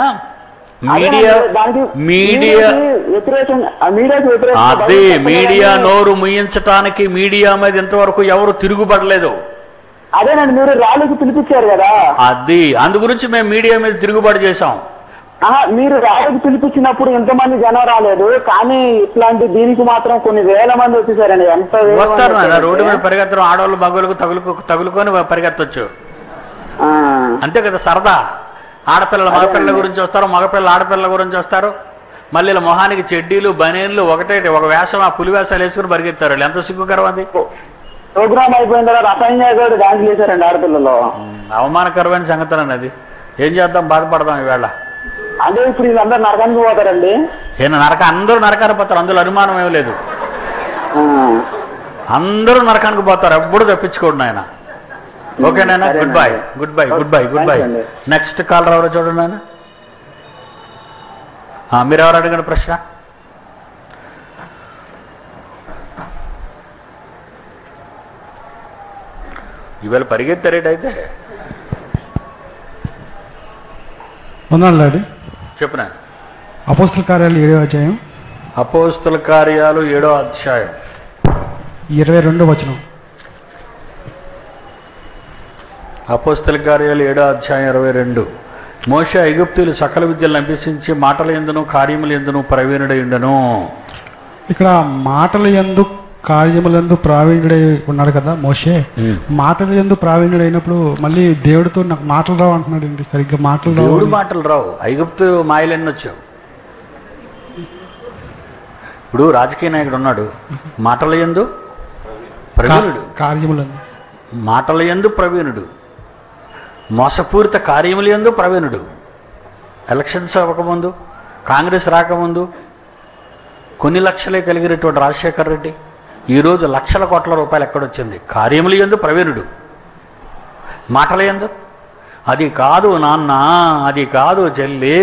S2: మీడియా నోరు ముయించటానికి మీడియా మీద ఇంతవరకు ఎవరు తిరుగుబడలేదు.
S4: అదేనండి, మీరు ర్యాలీకి పిలిపించారు కదా,
S2: అందు గురించి మేము మీడియా మీద తిరుగుబాటు చేశాం.
S4: మీరు ర్యాలీకి పిలిపించినప్పుడు ఎంతమంది జనం రాలేదు, కానీ ఇట్లాంటి దీనికి మాత్రం కొన్ని వేల మంది వచ్చేసారండి. ఎంత
S2: వస్తారు రోడ్డు మీద పరిగెత్తడం, ఆడవాళ్ళు మగవాళ్ళకు తగులుకొని పరిగెత్తొచ్చు, అంతే కదా సరదా. ఆడపిల్లల మగపిల్లల గురించి వస్తారు, మగపిల్లల ఆడపిల్లల గురించి వస్తారు. మళ్ళీ మొహానికి చెడ్డీలు బనేన్లు ఒక వేషం, ఆ పులి వేషాలు వేసుకుని పరిగెత్తారు. ఎంత సిగ్గుకరం అది.
S4: ప్రోగ్రామ్ అయిపోయిన తర్వాత అసహ్యంగా కూడా డాన్స్ చేశారండి ఆడపిల్లలు.
S2: అవమానకరమైన సంగతి అది. ఏం చేద్దాం, బాధపడదాం ఈవేళ.
S4: అంటే ఇప్పుడు వీళ్ళందరూ నరకానికి పోతారండి.
S2: అందరూ నరకానికి పోతారు, అందులో అనుమానం ఏం లేదు. అందరూ నరకానికి పోతారు, ఎప్పుడు తప్పించుకోండి ఆయన. ఓకేనా? Good bye. నెక్స్ట్ కాలర్ ఎవరో చూడండి ఆయన. మీరు ఎవరు అడిగిన ప్రశ్న? ఇవాళ పరిగెత్తారేటైతే
S5: వందనాలు డాడీ.
S2: చెప్పినా.
S5: అపోస్తల కార్యాలు 7వ అధ్యాయం
S2: అపోస్తల కార్యాలు 7వ అధ్యాయం
S5: 22వ వచనం.
S2: అపోస్తల కార్యాలు 7వ అధ్యాయం 22. మోషే ఐగుప్తీయులు సకల విద్యలను అభ్యసించి మాటల యందును కార్యముల యందును ప్రవీణుడై ఉండెను.
S5: ఇక్కడ మాటల యందు కార్యములందు ప్రావీణ్యుడై ఉన్నాడు కదా మోషే. మాటల యందు ప్రావీణ్యుడైనప్పుడు మళ్ళీ దేవుడితో నాకు మాటలు రావు అంటున్నాడు ఏంటి? సరిగ్గా మాటలు రావు.
S2: దేవుడు మాటలు రావు, ఐగుప్తు మాయలన్నీ వచ్చావు. ఇప్పుడు రాజకీయ నాయకుడు ఉన్నాడు, మాటల యందు ప్రవీణుడు,
S5: కార్యములందు
S2: మాటల యందు ప్రవీణుడు, మోసపూరిత కార్యముల యందు ప్రవీణుడు. ఎలక్షన్స్ అవ్వకముందు, కాంగ్రెస్ రాకముందు కొన్ని లక్షలే కలిగినటువంటి రాజశేఖర్ రెడ్డి ఈరోజు లక్షల కోట్ల రూపాయలు ఎక్కడొచ్చింది? కార్యముల యందు ప్రవీణుడు, మాటల యందు అది కాదు నాన్న, అది కాదు చెల్లి.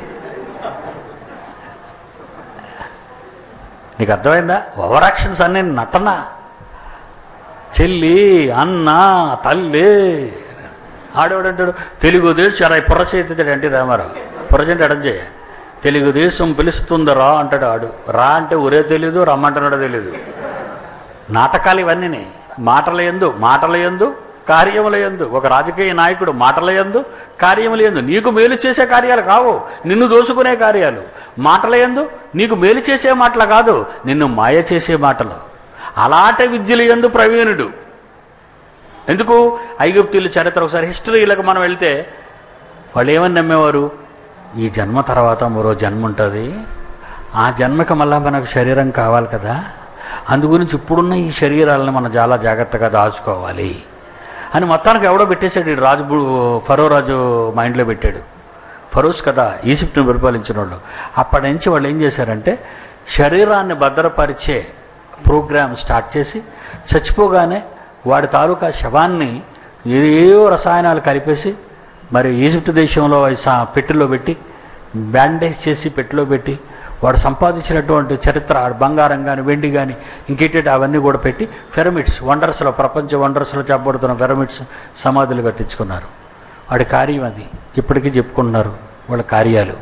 S2: నీకు అర్థమైందా? ఓవర్ యాక్షన్స్ అన్నీ నటన. చెల్లి, అన్న, తల్లి. ఆడేవాడంటాడు తెలుగుదేశం పుర్రచేతాడు ఎన్టీ రామారావు. పుర్రచేంటి అడంజయ్య తెలుగుదేశం పిలుస్తుందరా అంటాడు. ఆడు రా అంటే ఊరే తెలీదు, రమ్మంటున్నాడో తెలీదు. నాటకాలు ఇవన్నీ. మాటల యందు కార్యముల యందు. ఒక రాజకీయ నాయకుడు మాటల యందు కార్యముల యందు. నీకు మేలు చేసే కార్యాలు కావు, నిన్ను దోసుకునే కార్యాలు. మాటల యందు నీకు మేలు చేసే మాటలు కాదు, నిన్ను మాయ చేసే మాటలు. అలాంటి విద్యల యందు ప్రవీణుడు. ఎందుకు? ఐగుప్తీయుల చరిత్ర ఒకసారి హిస్టరీలకు మనం వెళ్తే వాళ్ళు ఏమని నమ్మేవారు? ఈ జన్మ తర్వాత మరో జన్మ ఉంటుంది, ఆ జన్మకి మళ్ళా మనకు శరీరం కావాలి కదా, అందుగురించి ఇప్పుడున్న ఈ శరీరాలను మనం చాలా జాగ్రత్తగా దాచుకోవాలి అని మొత్తానికి ఎవడో పెట్టేశాడు. ఈ ఫరో రాజు మైండ్లో పెట్టాడు. ఫరోస్ కదా ఈజిప్ట్ను పరిపాలించిన వాళ్ళు. అప్పటి నుంచి వాళ్ళు ఏం చేశారంటే శరీరాన్ని భద్రపరిచే ప్రోగ్రామ్ స్టార్ట్ చేసి చచ్చిపోగానే వాడి తాలూకా శవాన్ని ఏవో రసాయనాలు కలిపేసి మరి ఈజిప్ట్ దేశంలో పెట్టెలో పెట్టి బ్యాండేజ్ చేసి పెట్టెలో పెట్టి వాడు సంపాదించినటువంటి చరిత్ర బంగారం కానీ వెండి కానీ ఇంకేంటి అవన్నీ కూడా పెట్టి పిరమిడ్స్ వండర్స్లో, ప్రపంచ వండర్స్లో చెప్పబడుతున్న పిరమిడ్స్ సమాధులు కట్టించుకున్నారు. వాడి కార్యం అది ఇప్పటికీ చెప్పుకుంటున్నారు వాళ్ళ కార్యాలు.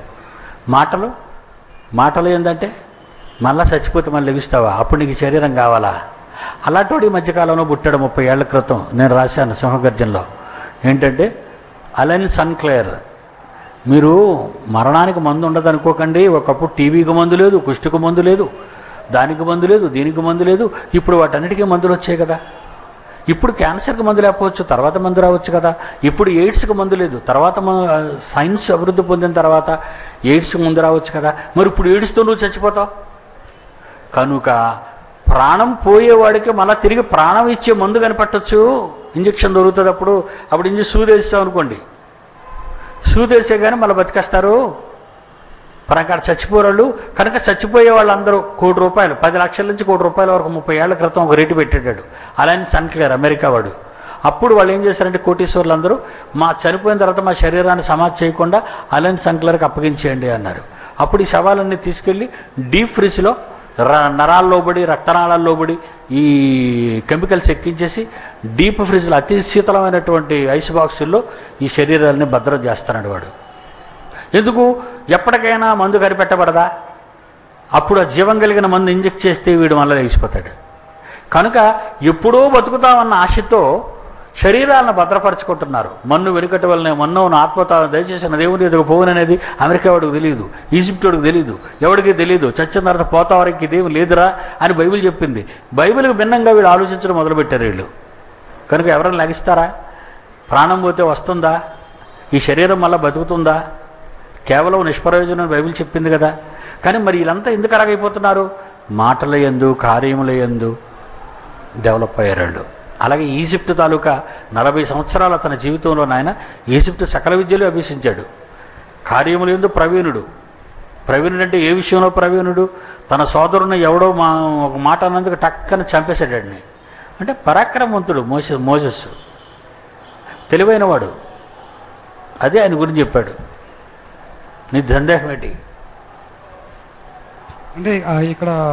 S2: మాటలు ఏంటంటే మళ్ళా చచ్చిపోతే మళ్ళీ లెగిస్తావా? అప్పుడు నీకు శరీరం కావాలా? అలాంటి ఈ మధ్యకాలంలో పుట్టాడు 30 ఏళ్ల క్రితం. నేను రాశాను సింహగర్జనలో. ఏంటంటే అలెన్ సన్క్లేర్, మీరు మరణానికి మందు ఉండదు అనుకోకండి. ఒకప్పుడు టీవీకి మందు లేదు, కుష్టుకు మందు లేదు, దానికి మందు లేదు, దీనికి మందు లేదు. ఇప్పుడు వాటన్నిటికీ మందులు వచ్చాయి కదా. ఇప్పుడు క్యాన్సర్కి మందు లేకపోవచ్చు, తర్వాత మందు రావచ్చు కదా. ఇప్పుడు ఎయిడ్స్కి మందు లేదు, తర్వాత సైన్స్ అభివృద్ధి పొందిన తర్వాత ఎయిడ్స్కి మందు రావచ్చు కదా. మరి ఇప్పుడు ఎయిడ్స్తో నువ్వు చచ్చిపోతావు. కనుక ప్రాణం పోయేవాడికి మళ్ళీ తిరిగి ప్రాణం ఇచ్చే మందు కనిపెట్టచ్చు. ఇంజక్షన్ దొరుకుతుంది. అప్పుడు సూదేస్తాం అనుకోండి, సూదేసే కానీ మళ్ళీ బతికేస్తారు. పరకాడ చచ్చిపోరాళ్ళు. కనుక చచ్చిపోయే వాళ్ళందరూ ₹1 కోటి, 10 లక్షల నుంచి ₹1 కోటి వరకు 30 ఏళ్ల క్రితం ఒక రేటు పెట్టాడు అలెన్ సన్క్లేర్, అమెరికా వాడు. అప్పుడు వాళ్ళు ఏం చేశారంటే కోటీశ్వర్లు అందరూ మా చనిపోయిన తర్వాత మా శరీరాన్ని సమాధి చేయకుండా అలెన్ సన్క్లేర్కి అప్పగించేయండి అన్నారు. అప్పుడు ఈ శవాలన్నీ తీసుకెళ్ళి డీప్ ఫ్రిడ్జ్లో నరాల్లోబడి రక్తనాళాల్లోబడి ఈ కెమికల్స్ ఎక్కించేసి డీప్ ఫ్రిడ్జ్లో అతి శీతలమైనటువంటి ఐస్ బాక్సుల్లో ఈ శరీరాన్ని భద్రం చేస్తున్నాడు వాడు. ఎందుకు? ఎప్పటికైనా మందు కనిపెట్టబడదా? అప్పుడు ఆ జీవం కలిగిన మందు ఇంజెక్ట్ చేస్తే వీడు మళ్ళీ లేచిపోతాడు. కనుక ఎప్పుడో బతుకుతామన్న ఆశతో శరీరాలను భద్రపరచుకుంటున్నారు. మన్ను వెనుకటి వల్లనే మన్నోను ఆత్మత దయచేసిన దేవుని ఎదుగు పోవుననేది అమెరికా వాడికి తెలియదు, ఈజిప్ట్ వాడికి తెలియదు, ఎవరికి తెలియదు. చచ్చిన తర్వాత పోతావారికి ఇదేమి లేదురా అని బైబిల్ చెప్పింది. బైబిల్కి భిన్నంగా వీళ్ళు ఆలోచించడం మొదలుపెట్టారు వీళ్ళు. కనుక ఎవరైనా లగిస్తారా? ప్రాణం పోతే వస్తుందా? ఈ శరీరం మళ్ళీ బతుకుతుందా? కేవలం నిష్ప్రయోజనం బైబిల్ చెప్పింది కదా. కానీ మరి వీళ్ళంతా ఎందుకు అరగైపోతున్నారు? మాటల యందు కార్యముల యందు డెవలప్ అయ్యారు. అలాగే ఈజిప్ట్ తాలూకా 40 సంవత్సరాల తన జీవితంలో నాయన ఈజిప్ట్ సకల విద్యలు అభ్యసించాడు. కార్యముల యందు ప్రవీణుడు. ప్రవీణుడు అంటే ఏ విషయంలో ప్రవీణుడు? తన సోదరుని ఎవడో ఒక మాట అన్నందుకు టక్కని చంపేశాడండి. అంటే పరాక్రమవంతుడు మోసెస్, తెలివైనవాడు. అదే ఆయన గురించి చెప్పాడు. నీ సందేహం ఏంటి?
S5: అంటే ఇక్కడ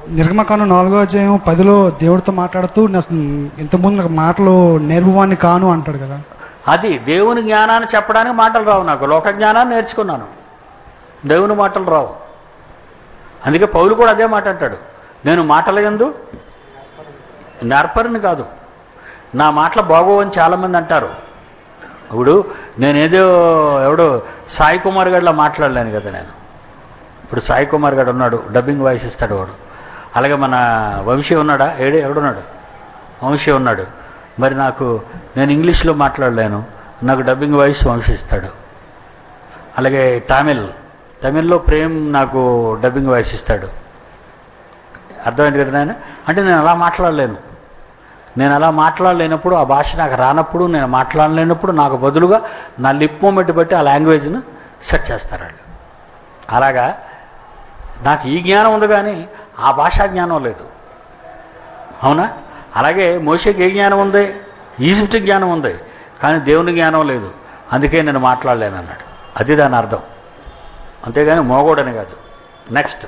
S5: నిర్గమకాండం 4వ అధ్యాయం 10లో దేవుడితో మాట్లాడుతూ ఇంతకుముందు నాకు మాటలు నేర్పువాన్ని కాను అంటాడు కదా.
S2: అది దేవుని జ్ఞానాన్ని చెప్పడానికి మాటలు రావు నాకు. లోక జ్ఞానాన్ని నేర్చుకున్నాను, దేవుని మాటలు రావు. అందుకే పౌలు కూడా అదే మాట అంటాడు, నేను మాటల యందు నేర్పరిని కాదు, నా మాటలు బాగోవని చాలామంది అంటారు. ఇప్పుడు నేనేదో ఎవడో సాయి కుమార్ గడిలా మాట్లాడలేను కదా నేను. ఇప్పుడు సాయి కుమార్ గడు ఉన్నాడు, డబ్బింగ్ వాయిస్ ఇస్తాడు వాడు. అలాగే మన వంశీ ఉన్నాడా, ఎవడున్నాడు, వంశీ ఉన్నాడు. మరి నేను ఇంగ్లీష్లో మాట్లాడలేను, నాకు డబ్బింగ్ వాయిస్ వంశీ ఇస్తాడు. అలాగే తమిళ్లో ప్రేమ్ నాకు డబ్బింగ్ వాయిస్ ఇస్తాడు. అర్థమైంది కదా నాయన? అంటే నేను అలా మాట్లాడలేను. నేను అలా మాట్లాడలేనప్పుడు, ఆ భాష నాకు రానప్పుడు, నేను మాట్లాడలేనప్పుడు నాకు బదులుగా నా లిప్ మూమెంట్ బట్టి ఆ లాంగ్వేజ్ను సెట్ చేస్తారు వాళ్ళు. అలాగా నాకు ఈ జ్ఞానం ఉంది కానీ ఆ భాషా జ్ఞానం లేదు, అవునా? అలాగే మోషేకి ఏ జ్ఞానం ఉంది? ఈజిప్ట్ జ్ఞానం ఉంది, కానీ దేవుని జ్ఞానం లేదు, అందుకే నేను మాట్లాడలేను అన్నాడు. అది దాని అర్థం, అంతేగాని మోగోడని కాదు. నెక్స్ట్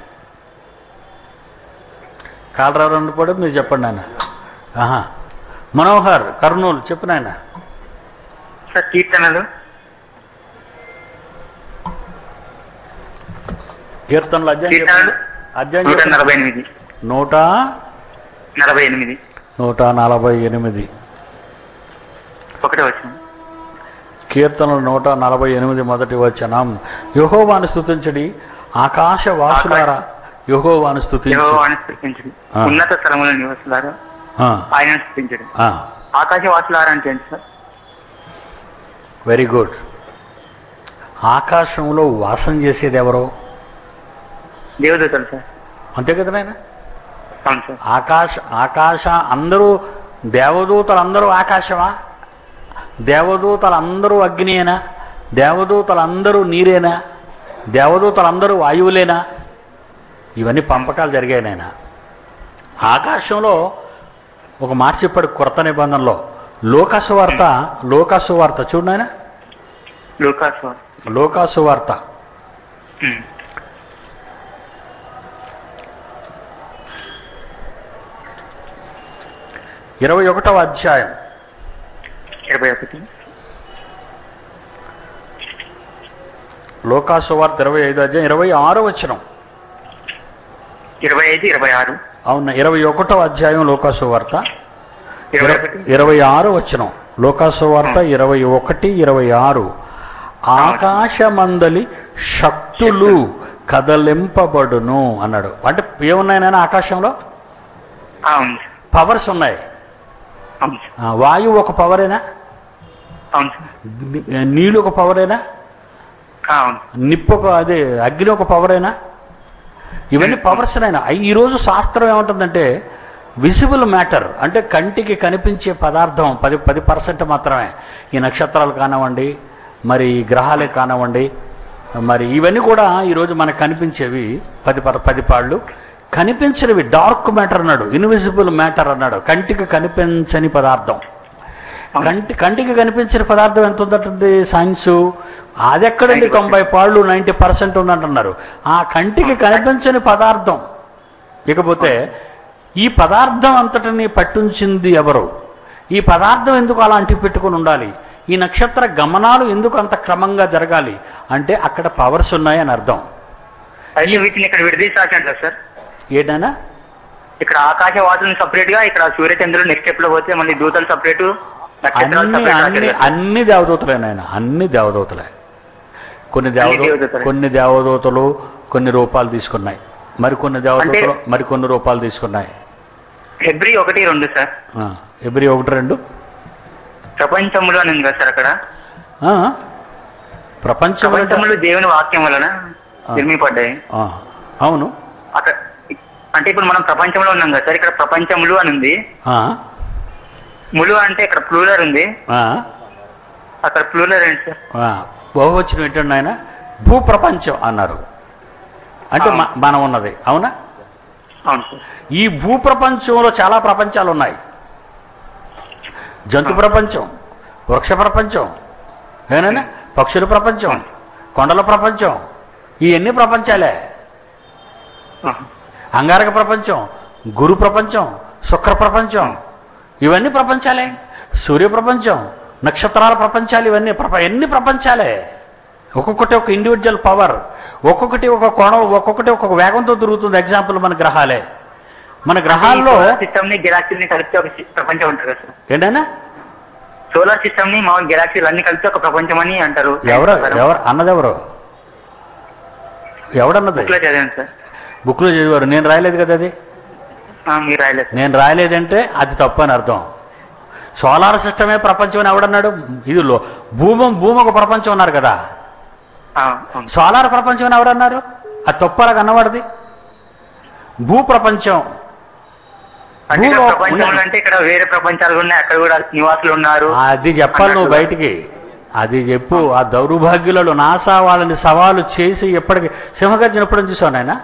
S2: కాలరావు పడు, మీరు చెప్పండి ఆయన. మనోహర్ కర్నూలు, చెప్పు నాయన.
S6: సార్ కీర్తనలు
S2: అధ్యాయం
S6: 148 ఒకటే వచ్చిన
S2: కీర్తనలు 148 మొదటి వచనం. యెహోవాను స్తుతించడి ఆకాశవాసులారా, యెహోవాను స్తుతించండి.
S6: ఉన్నత స్థలముల నివాసులారా ఆయన స్తుతించండి. ఆకాశవాసులారా అంటే ఏంటి సార్?
S2: Very good. ఆకాశంలో వాసం చేసేది ఎవరో?
S6: దేవదూతలు సార్.
S2: అంతే కదా నాయన?
S6: అవును సార్.
S2: ఆకాశ అందరూ దేవదూతలందరూ ఆకాశమా? దేవదూతలందరూ అగ్నియేనా? దేవదూతలందరూ నీరేనా? దేవదూతలందరూ వాయువులేనా? ఇవన్నీ పంపకాలు జరిగాయి నాయన. ఆకాశంలో ఒక మాట చెప్పాడు కొత్త నిబంధనలో, లోకాసు వార్త చూడు నాయన. లోకాసు వార్త 21వ అధ్యాయం
S6: 21.
S2: లోకాసు వార్త 25వ అధ్యాయం 26వ వచనం.
S6: 25, 26.
S2: అవునా? 21వ అధ్యాయం లోకాసు వార్త 26వ వచనం. లోకాసు వార్త 21, 26. ఆకాశమందలి శక్తులు కదలింపబడును అన్నాడు. అంటే ఏమున్నాయన ఆకాశంలో? పవర్స్ ఉన్నాయి. వాయువు ఒక పవరేనా? నీళ్ళు ఒక పవరేనా? నిప్పు అదే అగ్ని ఒక పవరేనా? ఇవన్నీ పవర్స్ అయినా. ఈరోజు శాస్త్రం ఏమంటుందంటే విజిబుల్ మ్యాటర్, అంటే కంటికి కనిపించే పదార్థం 10% మాత్రమే. ఈ నక్షత్రాలు కానివ్వండి, మరి గ్రహాలే కానివ్వండి, మరి ఇవన్నీ కూడా ఈరోజు మనకు కనిపించేవి 10 పాళ్ళు. కనిపించినవి డార్క్ మ్యాటర్ అన్నాడు, ఇన్విజిబుల్ మ్యాటర్ అన్నాడు, కంటికి కనిపించని పదార్థం. కంటికి కనిపించిన పదార్థం ఎంత ఉందంటుంది సైన్స్? అది ఎక్కడండి 90 పాళ్ళు 90% ఉందంటున్నారు. ఆ కంటికి కనిపించని పదార్థం. ఇకపోతే ఈ పదార్థం అంతటిని పట్టించింది ఎవరు? ఈ పదార్థం ఎందుకు అలా అంటి పెట్టుకుని ఉండాలి? ఈ నక్షత్ర గమనాలు ఎందుకు అంత క్రమంగా జరగాలి అంటే అక్కడ పవర్స్ ఉన్నాయని అర్థం.
S6: వీటిని ఇక్కడ విడదీసారు సార్.
S2: ఏంటైనా
S6: ఇక్కడ ఆకాశ వాసులను సపరేట్ గా, ఇక్కడ సూర్యచంద్రులు నెక్స్ట్ స్టెప్ లో పోతే మళ్ళీ దూతలు సపరేటు,
S2: అన్ని దేవదూతలేనాయన, అన్ని దేవదూతలే. కొన్ని దేవదూతలు కొన్ని రూపాలు తీసుకున్నాయి, మరికొన్ని దేవదూతలు మరికొన్ని రూపాలు తీసుకున్నాయి.
S6: Hebrew 1:2 sir.
S2: హెబ్రీ 1:2
S6: ప్రపంచంలో అని ఉంది కదా సార్ అక్కడ.
S2: ప్రపంచంలో
S6: దేవుని వాక్యం వలన నిర్మిపడ్డాయి.
S2: అవును.
S6: అక్కడ అంటే ఇప్పుడు మనం ప్రపంచంలో ఉన్నాం కదా సార్, ఇక్కడ ప్రపంచములు అని ఉంది. ములు అంటే ఇక్కడ ప్లూరల్ ఉంది, అక్కడ ప్లూరల్ ఏంటి సార్?
S2: బహువచనం ఏంటండి ఆయన? భూప్రపంచం అన్నారు. అంటే మనం ఉన్నది. అవునా?
S6: అవును సార్.
S2: ఈ భూప్రపంచంలో చాలా ప్రపంచాలు ఉన్నాయి. జంతు ప్రపంచం, వృక్ష ప్రపంచం, ఏనా, పక్షుల ప్రపంచం, కొండల ప్రపంచం, ఇవన్నీ ప్రపంచాలే. అంగారక ప్రపంచం, గురు ప్రపంచం, శుక్ర ప్రపంచం, ఇవన్నీ ప్రపంచాలే. సూర్య ప్రపంచం, నక్షత్రాల ప్రపంచాలు, ఇవన్నీ ఎన్ని ప్రపంచాలే. ఒక్కొక్కటి ఒక ఇండివిజువల్ పవర్, ఒక్కొక్కటి ఒక కోణం, ఒక్కొక్కటి ఒక్కొక్క వేగంతో తిరుగుతుంది. ఎగ్జాంపుల్ మన గ్రహాలే. మన గ్రహాల్లో
S6: సిస్టమ్ ని గెలాక్సీని కలిపితే ఒక ప్రపంచం ఉంటుంది కదా సార్.
S2: ఏంటైనా
S6: సోలార్ సిస్టమ్ ని మా గెలాక్సీలు అన్ని కలిపితే ఒక ప్రపంచం అని అంటారు.
S2: ఎవరు అన్నది? ఎవడన్నది?
S6: బుక్ లో చదివాను సార్.
S2: బుక్లో చదివారు, నేను రాయలేదు కదా అది.
S6: మీరు రాయలేదు.
S2: నేను రాయలేదంటే అది తప్పు అని అర్థం. సోలార్ సిస్టమే ప్రపంచం అని ఎవడన్నాడు? ఇది భూమి ఒక ప్రపంచం అన్నారు కదా. సోలార్ ప్రపంచం అని ఎవడన్నారు? అది తప్పు అలాగ అన్నవాడిది. భూ ప్రపంచం
S6: అంటే ఇక్కడ వేరే ప్రపంచాలు ఉన్నాయి, అక్కడ కూడా నివాసులు ఉన్నారు.
S2: అది చెప్పాలి నువ్వు బయటికి, అది చెప్పు. ఆ దౌర్భాగ్యులలో నాసా వాళ్ళని సవాలు చేసి ఎప్పటికీ సింహగర్జన ఎప్పుడు చూసావు నాయన?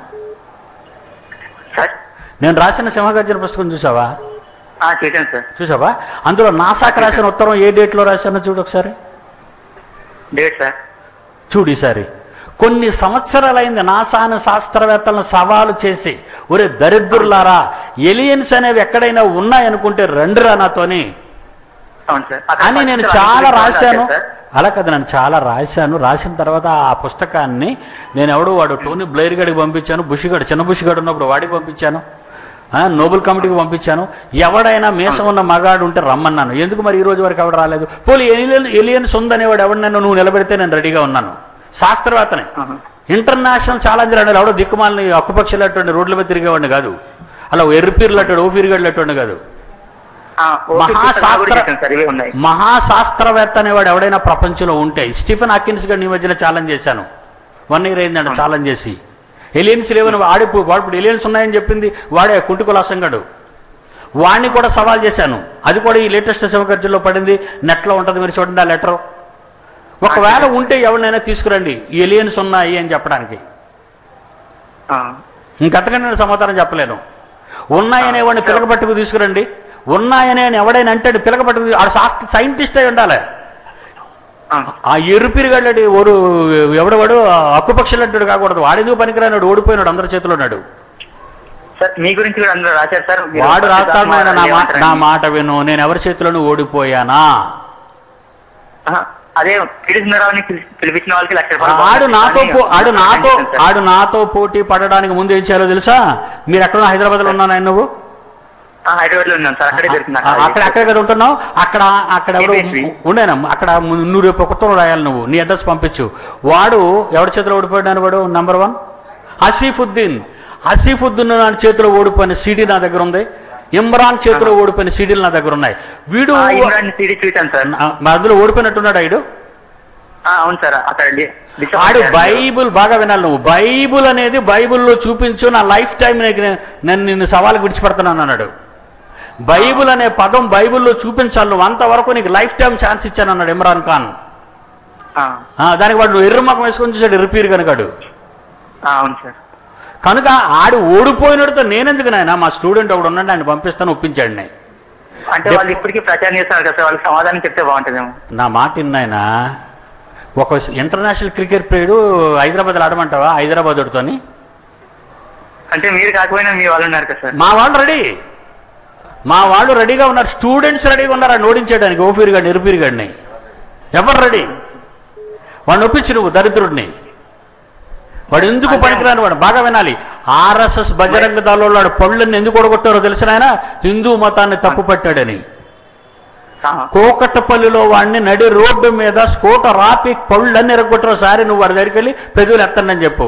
S2: నేను రాసిన సింహగర్జన పుస్తకం చూసావా?
S6: చూసాను సార్.
S2: చూసావా? అందులో నాసాకి రాసిన ఉత్తరం ఏ డేట్లో రాశానో చూడు ఒకసారి.
S6: డేట్ సార్
S2: చూడు ఈసారి. కొన్ని సంవత్సరాలైంది నాసాను శాస్త్రవేత్తలను సవాలు చేసి, ఒరే దరిద్రులారా, ఎలియన్స్ అనేవి ఎక్కడైనా ఉన్నాయనుకుంటే రండిరా నాతోని అని నేను చాలా రాశాను. అలా కదా, నేను చాలా రాశాను. రాసిన తర్వాత ఆ పుస్తకాన్ని నేను వాడు టోనీ బ్లెయిర్ గడికి పంపించాను, బుషిగాడు, చిన్న బుషిగాడు ఉన్నప్పుడు వాడికి పంపించాను, నోబెల్ కమిటీకి పంపించాను. ఎవడైనా మీసం ఉన్న మగాడు ఉంటే రమ్మన్నాను. ఎందుకు మరి ఈ రోజు వరకు ఎవడు రాలేదు? పోలీ ఎలియన్స్ ఉందనేవాడు ఎవడన్నా నువ్వు నిలబెడితే నేను రెడీగా ఉన్నాను. శాస్త్రవేత్తనే, ఇంటర్నేషనల్ ఛాలెంజర్ అన్నాడు. ఎవడో దిక్కుమాలని అక్కుపక్షులటువంటి రోడ్ల మీద తిరిగేవాడిని కాదు, అలా ఎర్రిపీర్లు అట్టాడు, ఓపీరుగడ్లు అట్టాడు కాదు. మహాశాస్త్రవేత్త అనేవాడు ఎవడైనా ప్రపంచంలో ఉంటే, స్టీఫెన్ హాకిన్స్ గారిని ఈ మధ్యన ఛాలెంజ్ చేశాను. 1 year అయిందంట ఛాలెంజ్ చేసి. ఎలియన్స్ లేవని వాడు ఎలియన్స్ ఉన్నాయని చెప్పింది వాడే కుంటుకులాసంగాడు. వాడిని కూడా సవాల్ చేశాను. అది కూడా ఈ లేటెస్ట్ సింహగర్జనలో పడింది, నెట్లో ఉంటుంది, మీరు చూడండి ఆ లెటరు. ఒకవేళ ఉంటే ఎవరినైనా తీసుకురండి ఎలియన్స్ ఉన్నాయి అని చెప్పడానికి. ఇంకంతకంటే నేను సమాధానం చెప్పలేను. ఉన్నాయనే వాడిని పిలకపట్టుకు తీసుకురండి. ఉన్నాయనే ఎవడైనా అంటే పిలకపట్టుకు, ఆ సైంటిస్ట్ అయి ఉండాలి. ఆ ఎరుపిరిగాడు ఎవడవాడు అక్కుపక్షులు అంటాడు కాకూడదు. వాడెందుకు పనికిరాడు, ఓడిపోయినాడు, అందరి చేతిలో ఉన్నాడు.
S6: మీ గురించి కూడా అందరూ రాశారు సార్.
S2: వాడు రాస్తాడు. నా మాట విను, నేను ఎవరి చేతిలోనూ ఓడిపోయానా?
S6: అదే పిలిపించిన వాళ్ళకి
S2: ఆడు నాతో పోటీ పడడానికి ముందు ఏం చేయాలో తెలుసా? మీరు ఎక్కడ హైదరాబాద్ లో ఉన్నాను నువ్వు?
S6: హైదరాబాద్ లో ఉన్నాను సార్.
S2: అక్కడే కదా ఉంటున్నావు. అక్కడ ఎవరు ఉండేనా? అక్కడ నువ్వు రేపు కొత్త రాయాలి, నువ్వు నీ అడ్రస్ పంపించు. వాడు ఎవరి చేతిలో ఓడిపోయాడు? వాడు నెంబర్ 1 హసీఫుద్దీన్ నా చేతిలో ఓడిపోయిన సీడీ నా దగ్గర ఉంది. ఇమ్రాన్ చేతిలో ఓడిపోయిన సీడీలు నా దగ్గర ఉన్నాయి. వీడు అందులో ఓడిపోయినట్టున్నాడు ఆయుడు.
S6: అవును సార్.
S2: ఆడు బైబుల్ బాగా వినాలి నువ్వు. బైబుల్ అనేది బైబుల్లో చూపించు, నా లైఫ్ టైం నేను నిన్ను సవాలు విడిచిపెడుతున్నాను అన్నాడు. బైబుల్ అనే పదం బైబుల్లో చూపించాలి నువ్వు, అంతవరకు నీకు లైఫ్ టైం ఛాన్స్ ఇచ్చాను అన్నాడు ఇమ్రాన్ ఖాన్. దానికి వాడు ఎర్రమకం వేసుకొని చూసాడు, ఎర్రపీరు కనుకాడు.
S6: అవును సార్.
S2: కనుక ఆడు ఓడిపోయినతో నేనెందుకు నాయన, మా స్టూడెంట్ ఒకడు ఉన్నాడు, ఆయన పంపిస్తాను, ఒప్పించాడు.
S6: అంటే వాళ్ళు ఇప్పటికీ ప్రచారం చేస్తున్నారు కదా, వాళ్ళకి సమాధానం చెప్తే బాగుంటుందేమో.
S2: నా మాట విన్నాయన. ఒక ఇంటర్నేషనల్ క్రికెట్ ప్లేయరు హైదరాబాద్లో ఆడమంటావా? హైదరాబాద్ తోని
S6: అంటే మీరు కాకపోయినా మీ వాళ్ళు ఉన్నారు కదా సార్.
S2: మా వాళ్ళు రెడీగా ఉన్నారు, స్టూడెంట్స్ రెడీగా ఉన్నారు ఆయన ఓడించేయడానికి. ఓపీరు గాడిని, ఎరుపీరు గాడిని ఎవరు రెడీ? వాడిని ఒప్పించు నువ్వు, దరిద్రుడిని. వాడు ఎందుకు పనికిరాని వాడు బాగా వినాలి. ఆర్ఎస్ఎస్ బజరంగ దళంలో వాడు పళ్ళని ఎందుకు ఓడగొట్టారో తెలిసిన ఆయన హిందూ మతాన్ని తప్పు పట్టాడని. కోకట్టపల్లిలో వాడిని నడి రోడ్డు మీద స్కూటర్ రాపి పళ్ళన్నీ ఎరగొట్టారు. సారి నువ్వు వాడి దగ్గరికి వెళ్ళి పెదవులు ఎత్తండి చెప్పు.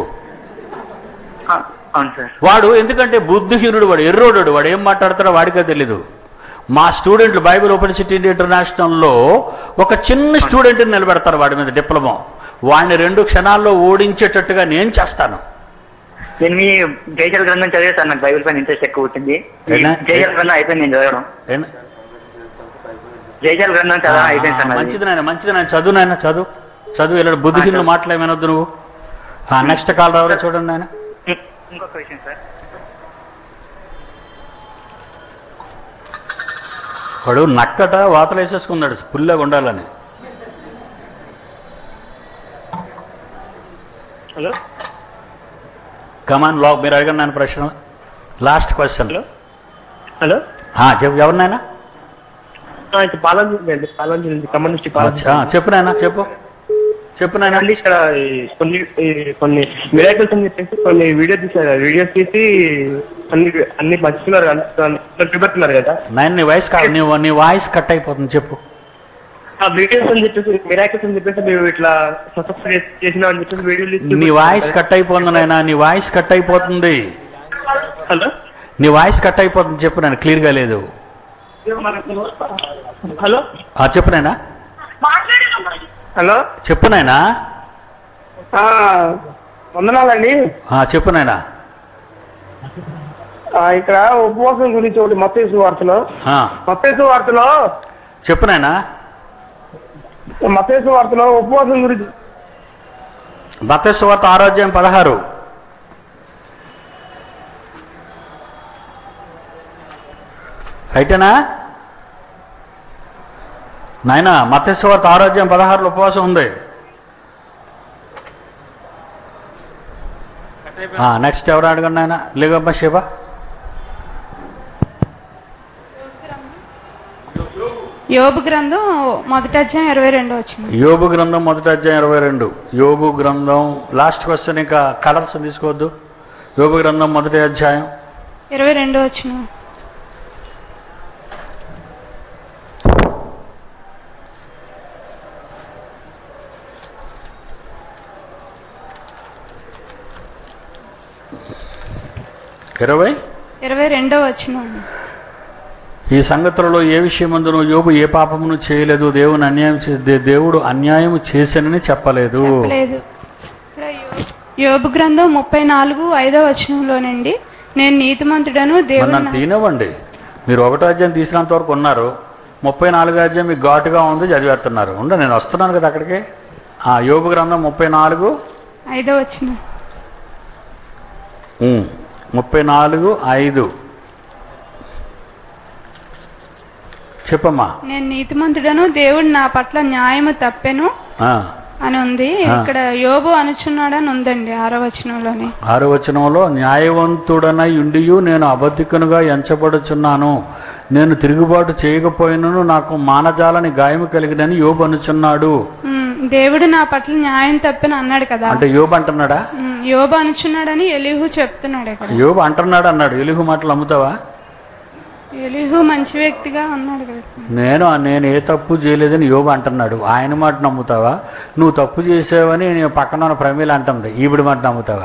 S2: వాడు ఎందుకంటే బుద్ధిహీనుడు, వాడు ఎర్రోడు, వాడు ఏం మాట్లాడతాడో వాడికే తెలీదు. మా స్టూడెంట్లు బైబిల్ ఓపెన్ సిటీ ఇంటర్నేషనల్లో ఒక చిన్న స్టూడెంట్ని నిలబెడతారు వాడి మీద డిప్లొమా. వాడిని 2 క్షణాల్లో ఓడించేటట్టుగా నేను చేస్తాను.
S6: నేను మీ జయజల గ్రంథం చదివేస్తాను, నాకు బైబిల్ పైన ఇంట్రెస్ట్ ఎక్కువ ఉంటుంది. జయజల గ్రంథం అయిపోయింది నేను చదవడం. జయజల గ్రంథం చదవడం అయిపోయింది సార్.
S2: మంచిది నాయన చదువు. ఇలా బుద్ధిహీనులు మాట్లాడమనొద్దు నువ్వు. నెక్స్ట్ కాల్ రావాలో చూడండి ఆయన.
S6: ఇంకొక విషయం సార్,
S2: వాడు నక్కట వాతలు వేసేసుకున్నాడు పుల్లగా ఉండాలని.
S6: హలో
S2: కమాన్ మీరు అడగండి నాన్న ప్రశ్న. Last question.
S7: హలో
S2: చెప్పు. ఎవరినైనా
S7: బాలాజీ అండి, బాలాజీ కమ్యూనిస్ట్ బాలాజీ.
S2: చెప్పు నాయనా, చెప్పు నాయనా.
S7: ఇక్కడ కొన్ని మిరాకిల్స్ అని చెప్పేసి కొన్ని వీడియోస్ తీసారు, వీడియోస్ తీసి అన్ని పంచుతున్నారు చూపెడుతున్నారు కదా.
S2: నీ వాయిస్ కట్ అయిపోతుంది, చెప్పు.
S7: ఆ వీడియోస్ అని చెప్పేసి మిరాకిల్స్ అని చెప్పేసి మేము ఇట్లా సక్సెస్ చేసినా అని చెప్పేసి వీడియోలు.
S2: నీ వాయిస్ కట్ అయిపోతుంది నాయనా, నీ వాయిస్ కట్ అయిపోతుంది.
S7: హలో,
S2: నీ వాయిస్ కట్ అయిపోతుంది, చెప్పు నాయన, క్లియర్గా లేదు.
S7: హలో
S2: చెప్పు నాయనా.
S7: హలో
S2: చెప్పు నాయనా.
S7: వందనాలండి.
S2: చెప్పు నాయనా.
S7: ఇక్కడ ఉపవాసం గురించి ఒకటి మత్తయి వార్తలో
S2: చెప్పు నాయనా.
S7: మత్తయి వార్తలో ఉపవాసం గురించి.
S2: మత్తయి సువార్త 6:16. రైటేనా నాయన? మత్తయి సువార్త 6:16 ఉపవాసం ఉంది. నెక్స్ట్ ఎవరు అడగండి నాయన. లేగమ్మ శివ.
S8: యోబు గ్రంథం 1:22 వచ్చింది.
S2: యోబు గ్రంథం 1:22. యోబు గ్రంథం లాస్ట్ క్వశ్చన్, ఇంకా కలర్స్ తీసుకోవద్దు. యోబు గ్రంథం 1:22
S8: వచ్చింది. ఇరవై రెండో వచ్చిన.
S2: ఈ సంగతులలో ఏ విషయమందును యోబు ఏ పాపమును చేయలేదు, దేవుడు అన్యాయం చేశానని చెప్పలేదు.
S8: యోబు గ్రంథం 34:5 వచనంలోనండి, నేను నీతిమంతుడను దేవుడు.
S2: నన్ను తీనవ్వండి, మీరు 1వ అధ్యాయం తీసినంత వరకు ఉన్నారు. 34వ అధ్యాయం మీకు ఘాటుగా ఉంది, చదివేస్తున్నారు. నేను వస్తున్నాను కదా అక్కడికి. యోబు గ్రంథం 34:5
S8: వచ్చిన.
S2: 34:5 చెప్పమ్మా.
S8: నేను నీతిమంతుడను దేవుడు నా పట్ల న్యాయము తప్పెను అని ఉంది. ఇక్కడ యోబు అనుచున్నాడని ఉందండి 6వ వచనంలోనే.
S2: 6వ వచనంలో న్యాయవంతుడనై ఉండియు నేను అబద్ధికునుగా ఎంచబడుచున్నాను, నేను తిరుగుబాటు చేయకపోయినను నాకు మానజాలని గాయము కలిగినని యోబు అనుచున్నాడు.
S8: దేవుడు నా పట్ల న్యాయం తప్పని అన్నాడు కదా.
S2: అంటే యోబు అంటున్నాడా?
S8: యోబు అనుచున్నాడని ఎలీహు చెప్తున్నాడు.
S2: యోబు అంటున్నాడు అన్నాడు. ఎలీహు మాటలు నమ్ముతావా?
S8: ఎలీహు మంచి వ్యక్తిగా ఉన్నాడు కదా.
S2: నేను ఏ తప్పు చేయలేదని యోబు అంటున్నాడు. ఆయన మాట నమ్ముతావా? నువ్వు తప్పు చేసావని పక్కన ఉన్న ప్రమీల అంటుంది, ఈవిడ మాట నమ్ముతావా?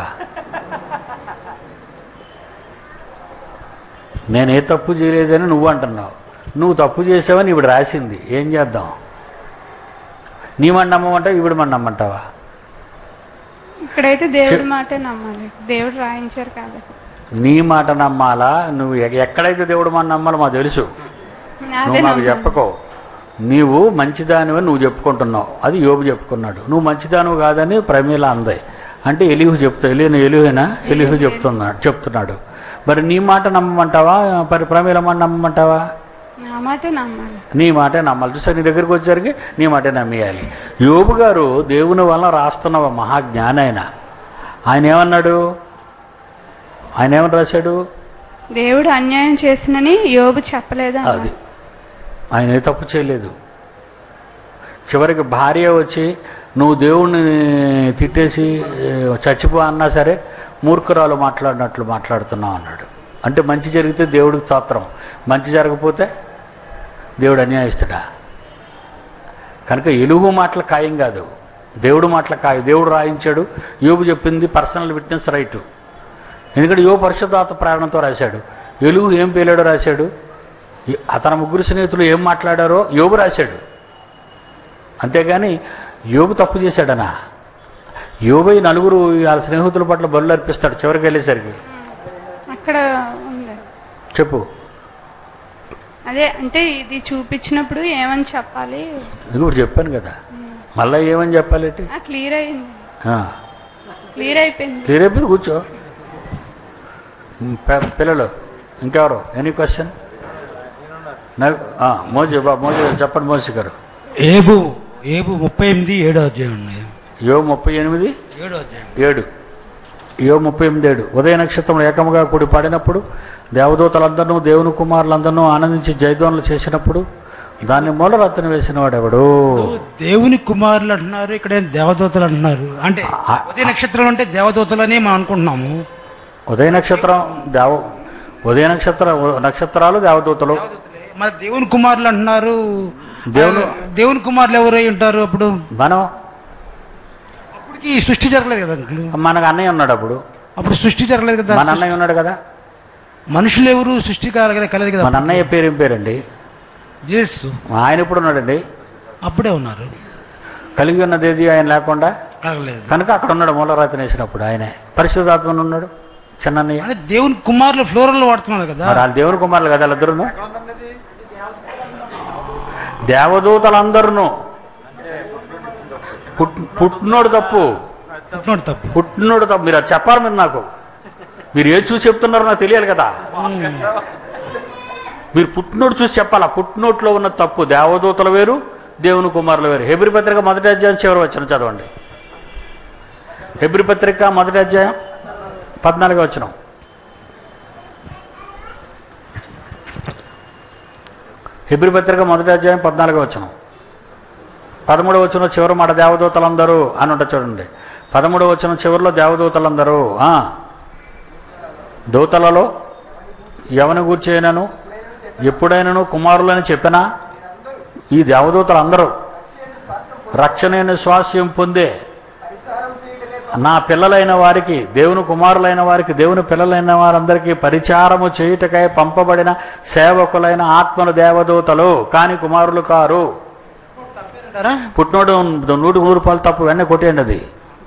S2: నేను ఏ తప్పు చేయలేదని నువ్వు అంటున్నావు, నువ్వు తప్పు చేసావని ఈవిడ రాసింది. ఏం చేద్దాం? నీ మాట నమ్మమంటావు, ఈవిడ మాట నమ్మంటావా?
S8: ఇక్కడైతే దేవుడి మాటే నమ్మాలి, దేవుడు రాయించారు కాబట్టి.
S2: నీ మాట నమ్మాలా? నువ్వు ఎక్కడైతే దేవుడు మాట నమ్మాలో మాకు తెలుసు, నువ్వు నాకు చెప్పకో. నీవు మంచిదానివని నువ్వు చెప్పుకుంటున్నావు, అది యోబు చెప్పుకున్నాడు. నువ్వు మంచిదానివి కాదని ప్రమీల అంది. అంటే ఎలీహు చెప్తా, ఎలీహేనా? ఎలీహు చెప్తున్నాడు. మరి నీ మాట నమ్మమంటావా, ప్రమీల మాట నమ్మమంటావా? నీ మాటే నమ్మాలి. చూసా, నీ దగ్గరికి వచ్చేసరికి నీ మాటే నమ్మేయాలి. యోబు గారు దేవుని వల్ల రాస్తున్న మహాజ్ఞాని. ఆయన ఏమన్నాడు? ఆయన ఏమని రాశాడు?
S8: దేవుడు అన్యాయం చేసినని యోబు చెప్పలేదు.
S2: అది ఆయన ఏ తప్పు చేయలేదు. చివరికి భార్య వచ్చి నువ్వు దేవుణ్ణి తిట్టేసి చచ్చిపో అన్నా సరే మూర్ఖురాలు మాట్లాడినట్లు మాట్లాడుతున్నావు అన్నాడు. అంటే మంచి జరిగితే దేవుడికి స్తోత్రం, మంచి జరగకపోతే దేవుడు అన్యాయిస్తాడా? కనుక ఎలుగు మాటల ఖాయం కాదు, దేవుడు మాటల ఖాయం. దేవుడు రాయించాడు. యోబు చెప్పింది పర్సనల్ విట్నెస్ రైటు. ఎందుకంటే యోబు పరిశుద్ధాత్మ ప్రేరణతో రాశాడు. ఎలుగు ఏం పేలాడో రాశాడు. అతని ముగ్గురు స్నేహితులు ఏం మాట్లాడారో యోబు రాశాడు. అంతేగాని యోబు తప్పు చేశాడనా? యోబు నలుగురు వాళ్ళ స్నేహితుల పట్ల బలు అర్పిస్తాడు చివరికి వెళ్ళేసరికి.
S8: అక్కడ
S2: చెప్పు.
S8: అదే అంటే ఇది చూపించినప్పుడు ఏమని చెప్పాలి?
S2: ఇప్పుడు చెప్పాను కదా, మళ్ళీ ఏమని చెప్పాలి?
S8: క్లియర్ అయింది, క్లియర్
S2: అయిపోయింది. కూర్చో. పిల్లలు ఇంకెవరు? Any question? మోజీ చెప్పండి. మోజీ గారు.
S9: ఏబు 38:7 అధ్యాయం.
S2: యోబు 38:7. యోబు 38 ఉదయ నక్షత్రం ఏకముగా కూడి పాడినప్పుడు దేవదూతలందరూ దేవుని కుమారులందరూ ఆనందించి జయధ్వనులు చేసినప్పుడు దాన్ని మూలరాత్రిని వేసిన వాడెవడు?
S5: దేవుని కుమారులు అంటున్నారు, ఇక్కడ దేవదూతలు అంటున్నారు. అంటే ఉదయ నక్షత్రం అంటే దేవదూతలని మనం అనుకుంటున్నాము.
S2: ఉదయ నక్షత్రం నక్షత్రాలు దేవదూతలు.
S5: మరి దేవుని కుమారులు అంటున్నారు. దేవుని కుమారులు ఎవరై ఉంటారు? అప్పుడు
S2: మనం
S5: అప్పటికి సృష్టి జరగలేదు కదా అంకుల్.
S2: మనకు అన్నయ్య ఉన్నాడు. అప్పుడు
S5: సృష్టి జరగలేదు కదా.
S2: మన అన్నయ్య ఉన్నాడు కదా.
S5: మనుషులు ఎవరు సృష్టి కలదు కదా.
S2: మన అన్నయ్య పేరు ఏం పేరండి?
S5: జీసస్.
S2: ఆయన ఇప్పుడు ఉన్నాడండి.
S5: అప్పుడే ఉన్నారు.
S2: కలిగి ఉన్నది ఏది ఆయన లేకుండా
S5: కలగలేదు
S2: కనుక అక్కడ ఉన్నాడు. మూలరాత్రిని వేసినప్పుడు ఆయనే పరిశుద్ధాత్మను ఉన్నాడు. చిన్నయ్య
S5: దేవుని కుమారులు ఫ్లోరల్ వాడుతున్నారు కదా.
S2: మరి వాళ్ళు దేవుని కుమారులు కదా వాళ్ళిద్దరూ. దేవదూతలందరూ పుట్టినోడు తప్పు. మీరు అది చెప్పాలి. మీరు నాకు మీరు ఏది చూసి చెప్తున్నారో నాకు తెలియాలి కదా. మీరు పుట్టినోడు చూసి చెప్పాలా. పుట్టినోట్లో ఉన్న తప్పు. దేవదూతలు వేరు, దేవుని కుమారులు వేరు. హెబ్రీ పత్రిక 1వ అధ్యాయం చివరి వచనం చదవండి. హెబ్రీ పత్రిక 1వ అధ్యాయం 14వ వచనం. హెబ్రీ పత్రిక 1వ అధ్యాయం 14వ వచనం. 13వ వచనం చివరి మాట దేవదూతలందరూ అని ఉంటుంది చూడండి. 13వ వచనం చివరిలో దేవదూతలందరూ. దూతలలో ఎవని గూర్చేనను ఎప్పుడైనాను కుమారులని చెప్పినా ఈ దేవదూతలందరూ రక్షణ స్వాస్యం పొందే నా పిల్లలైన వారికి, దేవుని కుమారులైన వారికి, దేవుని పిల్లలైన వారందరికీ పరిచారము చేయుటకై పంపబడిన సేవకులైన ఆత్మల దేవదూతలు కాని కుమారులు కారు. పుట్టినోడు 100% తప్పు. వెన్న కొట్టేయండి. అది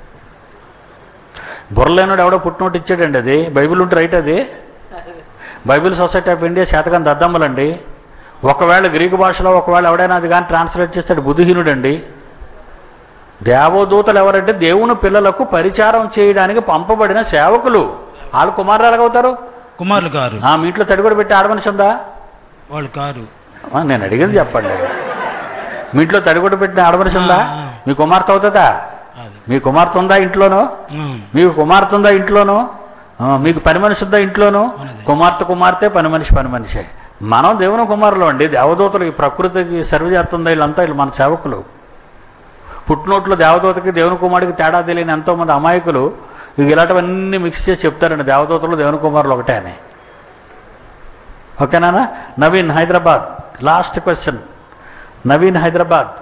S2: బుర్రలేనోడు ఎవడో పుట్టినోటి ఇచ్చాడండి. అది బైబిల్ ఉంటే రైట్. అది బైబిల్ సొసైటీ ఆఫ్ ఇండియా శాతకం దద్దమ్మలండి. ఒకవేళ గ్రీకు భాషలో ఒకవేళ ఎవడైనా అది కానీ ట్రాన్స్లేట్ చేస్తాడు బుద్ధిహీనుడండి. దేవదూతలు ఎవరంటే దేవుని పిల్లలకు పరిచారం చేయడానికి పంపబడిన సేవకులు. వాళ్ళు కుమారులు ఎలాగవుతారు?
S5: కుమారులు కారు.
S2: మీ ఇంట్లో తడిగొడ పెట్టి ఆడమనిషి ఉందా?
S5: వాళ్ళు కారు.
S2: నేను అడిగేది చెప్పండి. మీ ఇంట్లో తడిగొడ పెట్టిన ఆడమనిషి ఉందా? మీ కుమార్తె అవుతుందా? మీ కుమార్తె ఉందా ఇంట్లోనూ? మీకు కుమార్తె ఉందా ఇంట్లోనూ? మీకు పని మనిషి ఉందా ఇంట్లోనూ? కుమార్తె పని మనిషే. మనం దేవుని కుమారులు అండి. దేవదూతలు ఈ ప్రకృతికి సర్వ్ చేస్తుందా వీళ్ళంతా? వీళ్ళు మన సేవకులు. పుట్టినోట్లో దేవదూతకి దేవుని కుమారుడికి తేడా తెలియని ఎంతోమంది అమాయకులు ఇలాంటివన్నీ మిక్స్ చేసి చెప్తారండి దేవదూతలు దేవుని కుమారులు ఒకటే అని. ఓకేనా? నవీన్ హైదరాబాద్. Last question. నవీన్ హైదరాబాద్.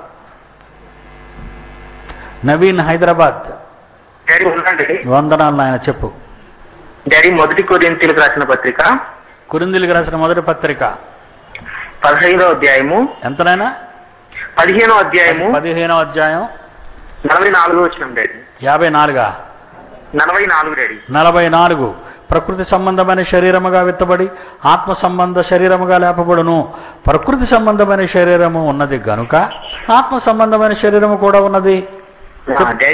S2: వందనాలు నాయన. చెప్పు
S6: డాడీ. మొదటి కొరింథీయులకు రాసిన పత్రిక,
S2: కొరింథీయులకు రాసిన మొదటి పత్రిక
S6: 15వ అధ్యాయము.
S2: ఎంతనైనా?
S6: 15వ అధ్యాయము
S2: 15వ అధ్యాయం
S6: 44వ వచనం డాడీ.
S2: 54
S6: 44 డాడీ.
S2: 44. ప్రకృతి సంబంధమైన శరీరముగా విత్తబడి ఆత్మ సంబంధ శరీరముగా లేపబడును. ప్రకృతి సంబంధమైన శరీరము ఉన్నది గనుక ఆత్మ సంబంధమైన శరీరము కూడా ఉన్నది.
S6: డాడీ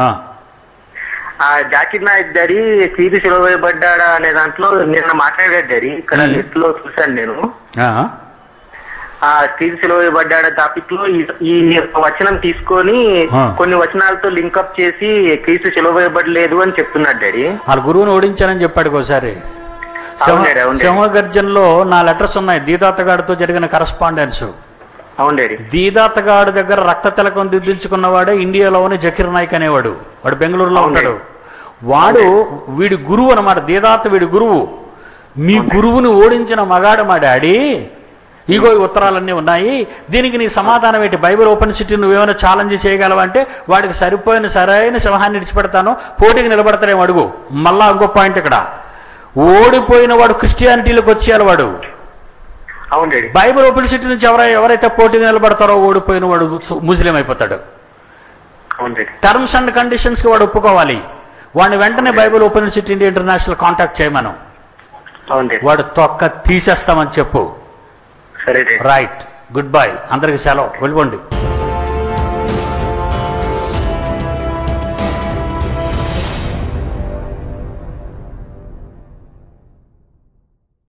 S6: జాకిర్ నాయక్ డాడీ క్రీస్తు శిలువ వేయబడ్డాడా అనే దాంట్లో నిన్న మాట్లాడాడు డాడీ. ఇక్కడ లిస్ట్ లో చూశాను నేను. క్రీస్తు శిలువ వేయబడ్డాడా టాపిక్ లో ఈ వచనం తీసుకొని కొన్ని వచనాలతో లింకప్ చేసి క్రీస్తు శిలువ వేయబడలేదు అని చెప్తున్నాడు డాడీ.
S2: వాళ్ళ గురువుని ఓడించానని చెప్పాడు ఒకసారి. సింహగర్జనలో నా లెటర్స్ ఉన్నాయి. దీదాతగాడితో జరిగిన కరస్పాండెన్స్.
S6: అవును డాడీ.
S2: దీదాతగాడు దగ్గర రక్త తిలకం దిద్దించుకున్నవాడే ఇండియాలోని జకీర్ నాయక్ అనేవాడు. వాడు బెంగళూరులో ఉంటాడు. వాడు వీడి గురువు అన్నమాట. దీదాత వీడి గురువు. మీ గురువుని ఓడించిన మగాడు మా డాడీ. ఇగో ఉత్తరాలన్నీ ఉన్నాయి. దీనికి నీ సమాధానం ఏంటి? బైబిల్ ఓపెన్ సిటీ నువ్వేమైనా ఛాలెంజ్ చేయగలవంటే వాడికి సరైన సింహాన్ని విడిచిపెడతాను, పోటీకి నిలబడతారేమో అడుగు. మళ్ళా ఇంకో పాయింట్ ఇక్కడ. ఓడిపోయిన వాడు క్రిస్టియానిటీలోకి వచ్చేయాలి. వాడు బైబిల్ ఓపెన్ సిటీ నుంచి ఎవరైతే పోటీకి నిలబడతారో ఓడిపోయిన వాడు ముస్లిం అయిపోతాడు. టర్మ్స్ అండ్ కండిషన్స్కి వాడు ఒప్పుకోవాలి. వాడిని వెంటనే Bible open city India international contact చేయమను. వాడు తొక్క తీసేస్తామని చెప్పు. రైట్. Good bye. అందరికి సెలవు. వెళ్ళిపోండి.